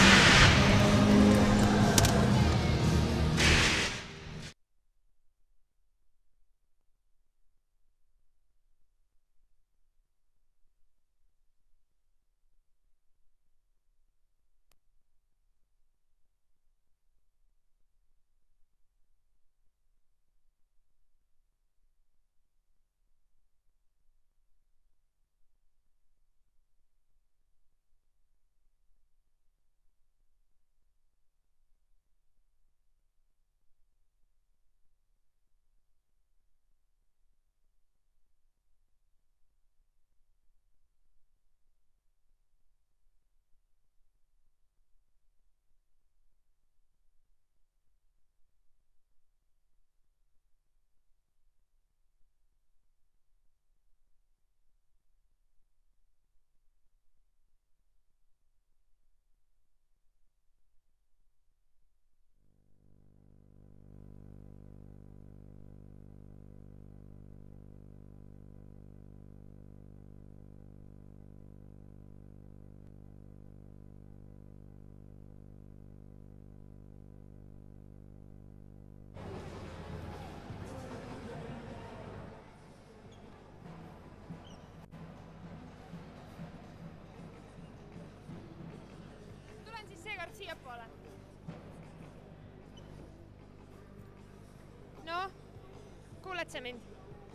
No, kuuled sa mind?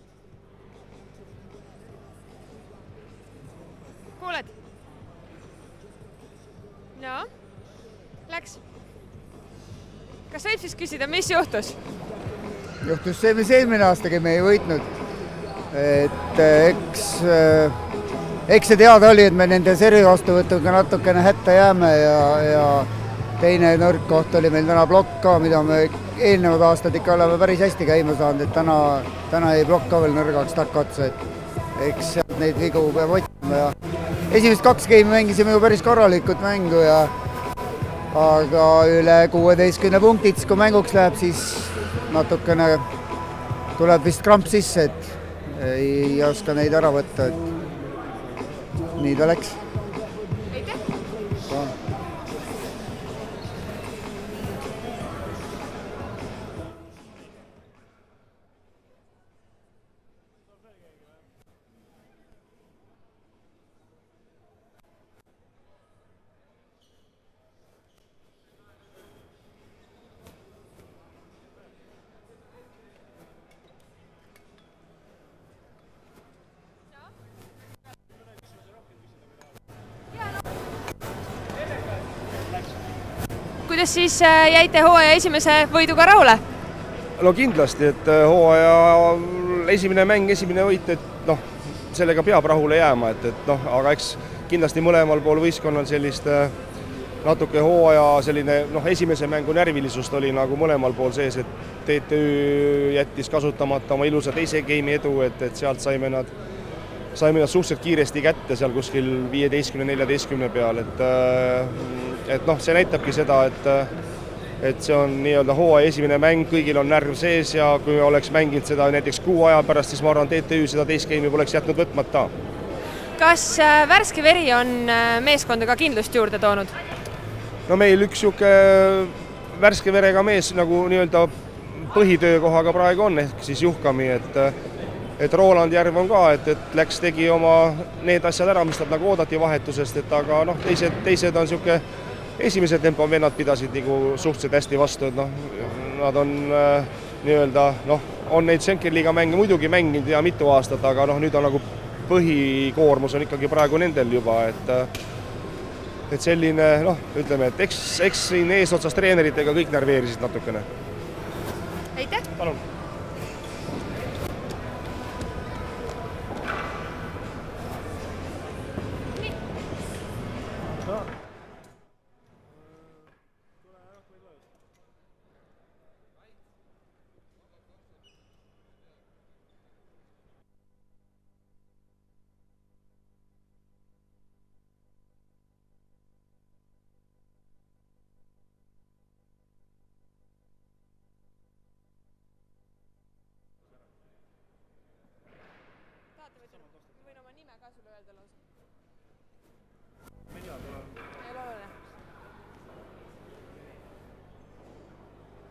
Kuuled? No, läks. Kas võib siis küsida, mis juhtus? Juhtus see, mis eelmine aastagi me ei võitnud. Et eks see teada oli, et me nende servi vastuvõtuga natukene hätta jääme ja teine nõrk koht oli meil täna plokk ka, mida me eelnevad aastad ikka oleme päris hästi käima saanud, et täna ei plokk ka veel nõrgaks takkotsa, et eks sealt neid vigu peab otsima ja esimest 2 game'i mängisime ju päris korralikult mängu ja aga üle 16 punktit, kui mänguks läheb, siis natukene tuleb vist kramp sisse, et ei oska neid ära võtta, et nii ta läks. Aitäh! Kuidas siis jäite hooaja esimese võiduga rahule? No kindlasti, et hooaja esimene mäng, esimene võit, et noh, sellega peab rahule jääma, et noh, aga eks kindlasti mõlemal pool võistkonnal sellist natuke hooaja selline, noh, esimese mängu närvilisust oli nagu mõlemal pool sees, et TTÜ jättis kasutamata oma ilusa teise game'i edu, et sealt saime nad suhteliselt kiiresti kätte seal kuskil 15-14 peal, et noh, see näitabki seda, et see on nii-öelda hooaja esimene mäng, kõigil on närv sees ja kui oleks mänginud seda näiteks kuu aja pärast, siis ma arvan, TTÜ seda teist game'i poleks jätnud võtmata. Kas värske veri on meeskonda ka kindlust juurde toonud? No meil üks siuke värske verega mees nagu nii-öelda põhitöökohaga praegu on, ehk siis Juhkami, et Roland Järv on ka, et läks, tegi oma need asjad ära, mis nad nagu oodati vahetusest, et aga noh, teised on siuke esimese tempo vennad pidasid nagu suhteliselt hästi vastu, et noh, nad on nii-öelda, noh, on neid Schenker-liiga mänge muidugi mänginud ja mitu aastat, aga noh, nüüd on nagu põhikoormus on ikkagi praegu nendel juba, et selline, noh, ütleme, et eks siin eesotsas treeneritega kõik närveerisid natukene. Aitäh! Palun! Võin oma nime ka sulle öelda lausa. Ei ole oluline.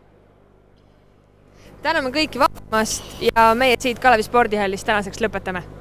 Täname kõiki vaatamast ja meie siit Kalevi spordihallist tänaseks lõpetame.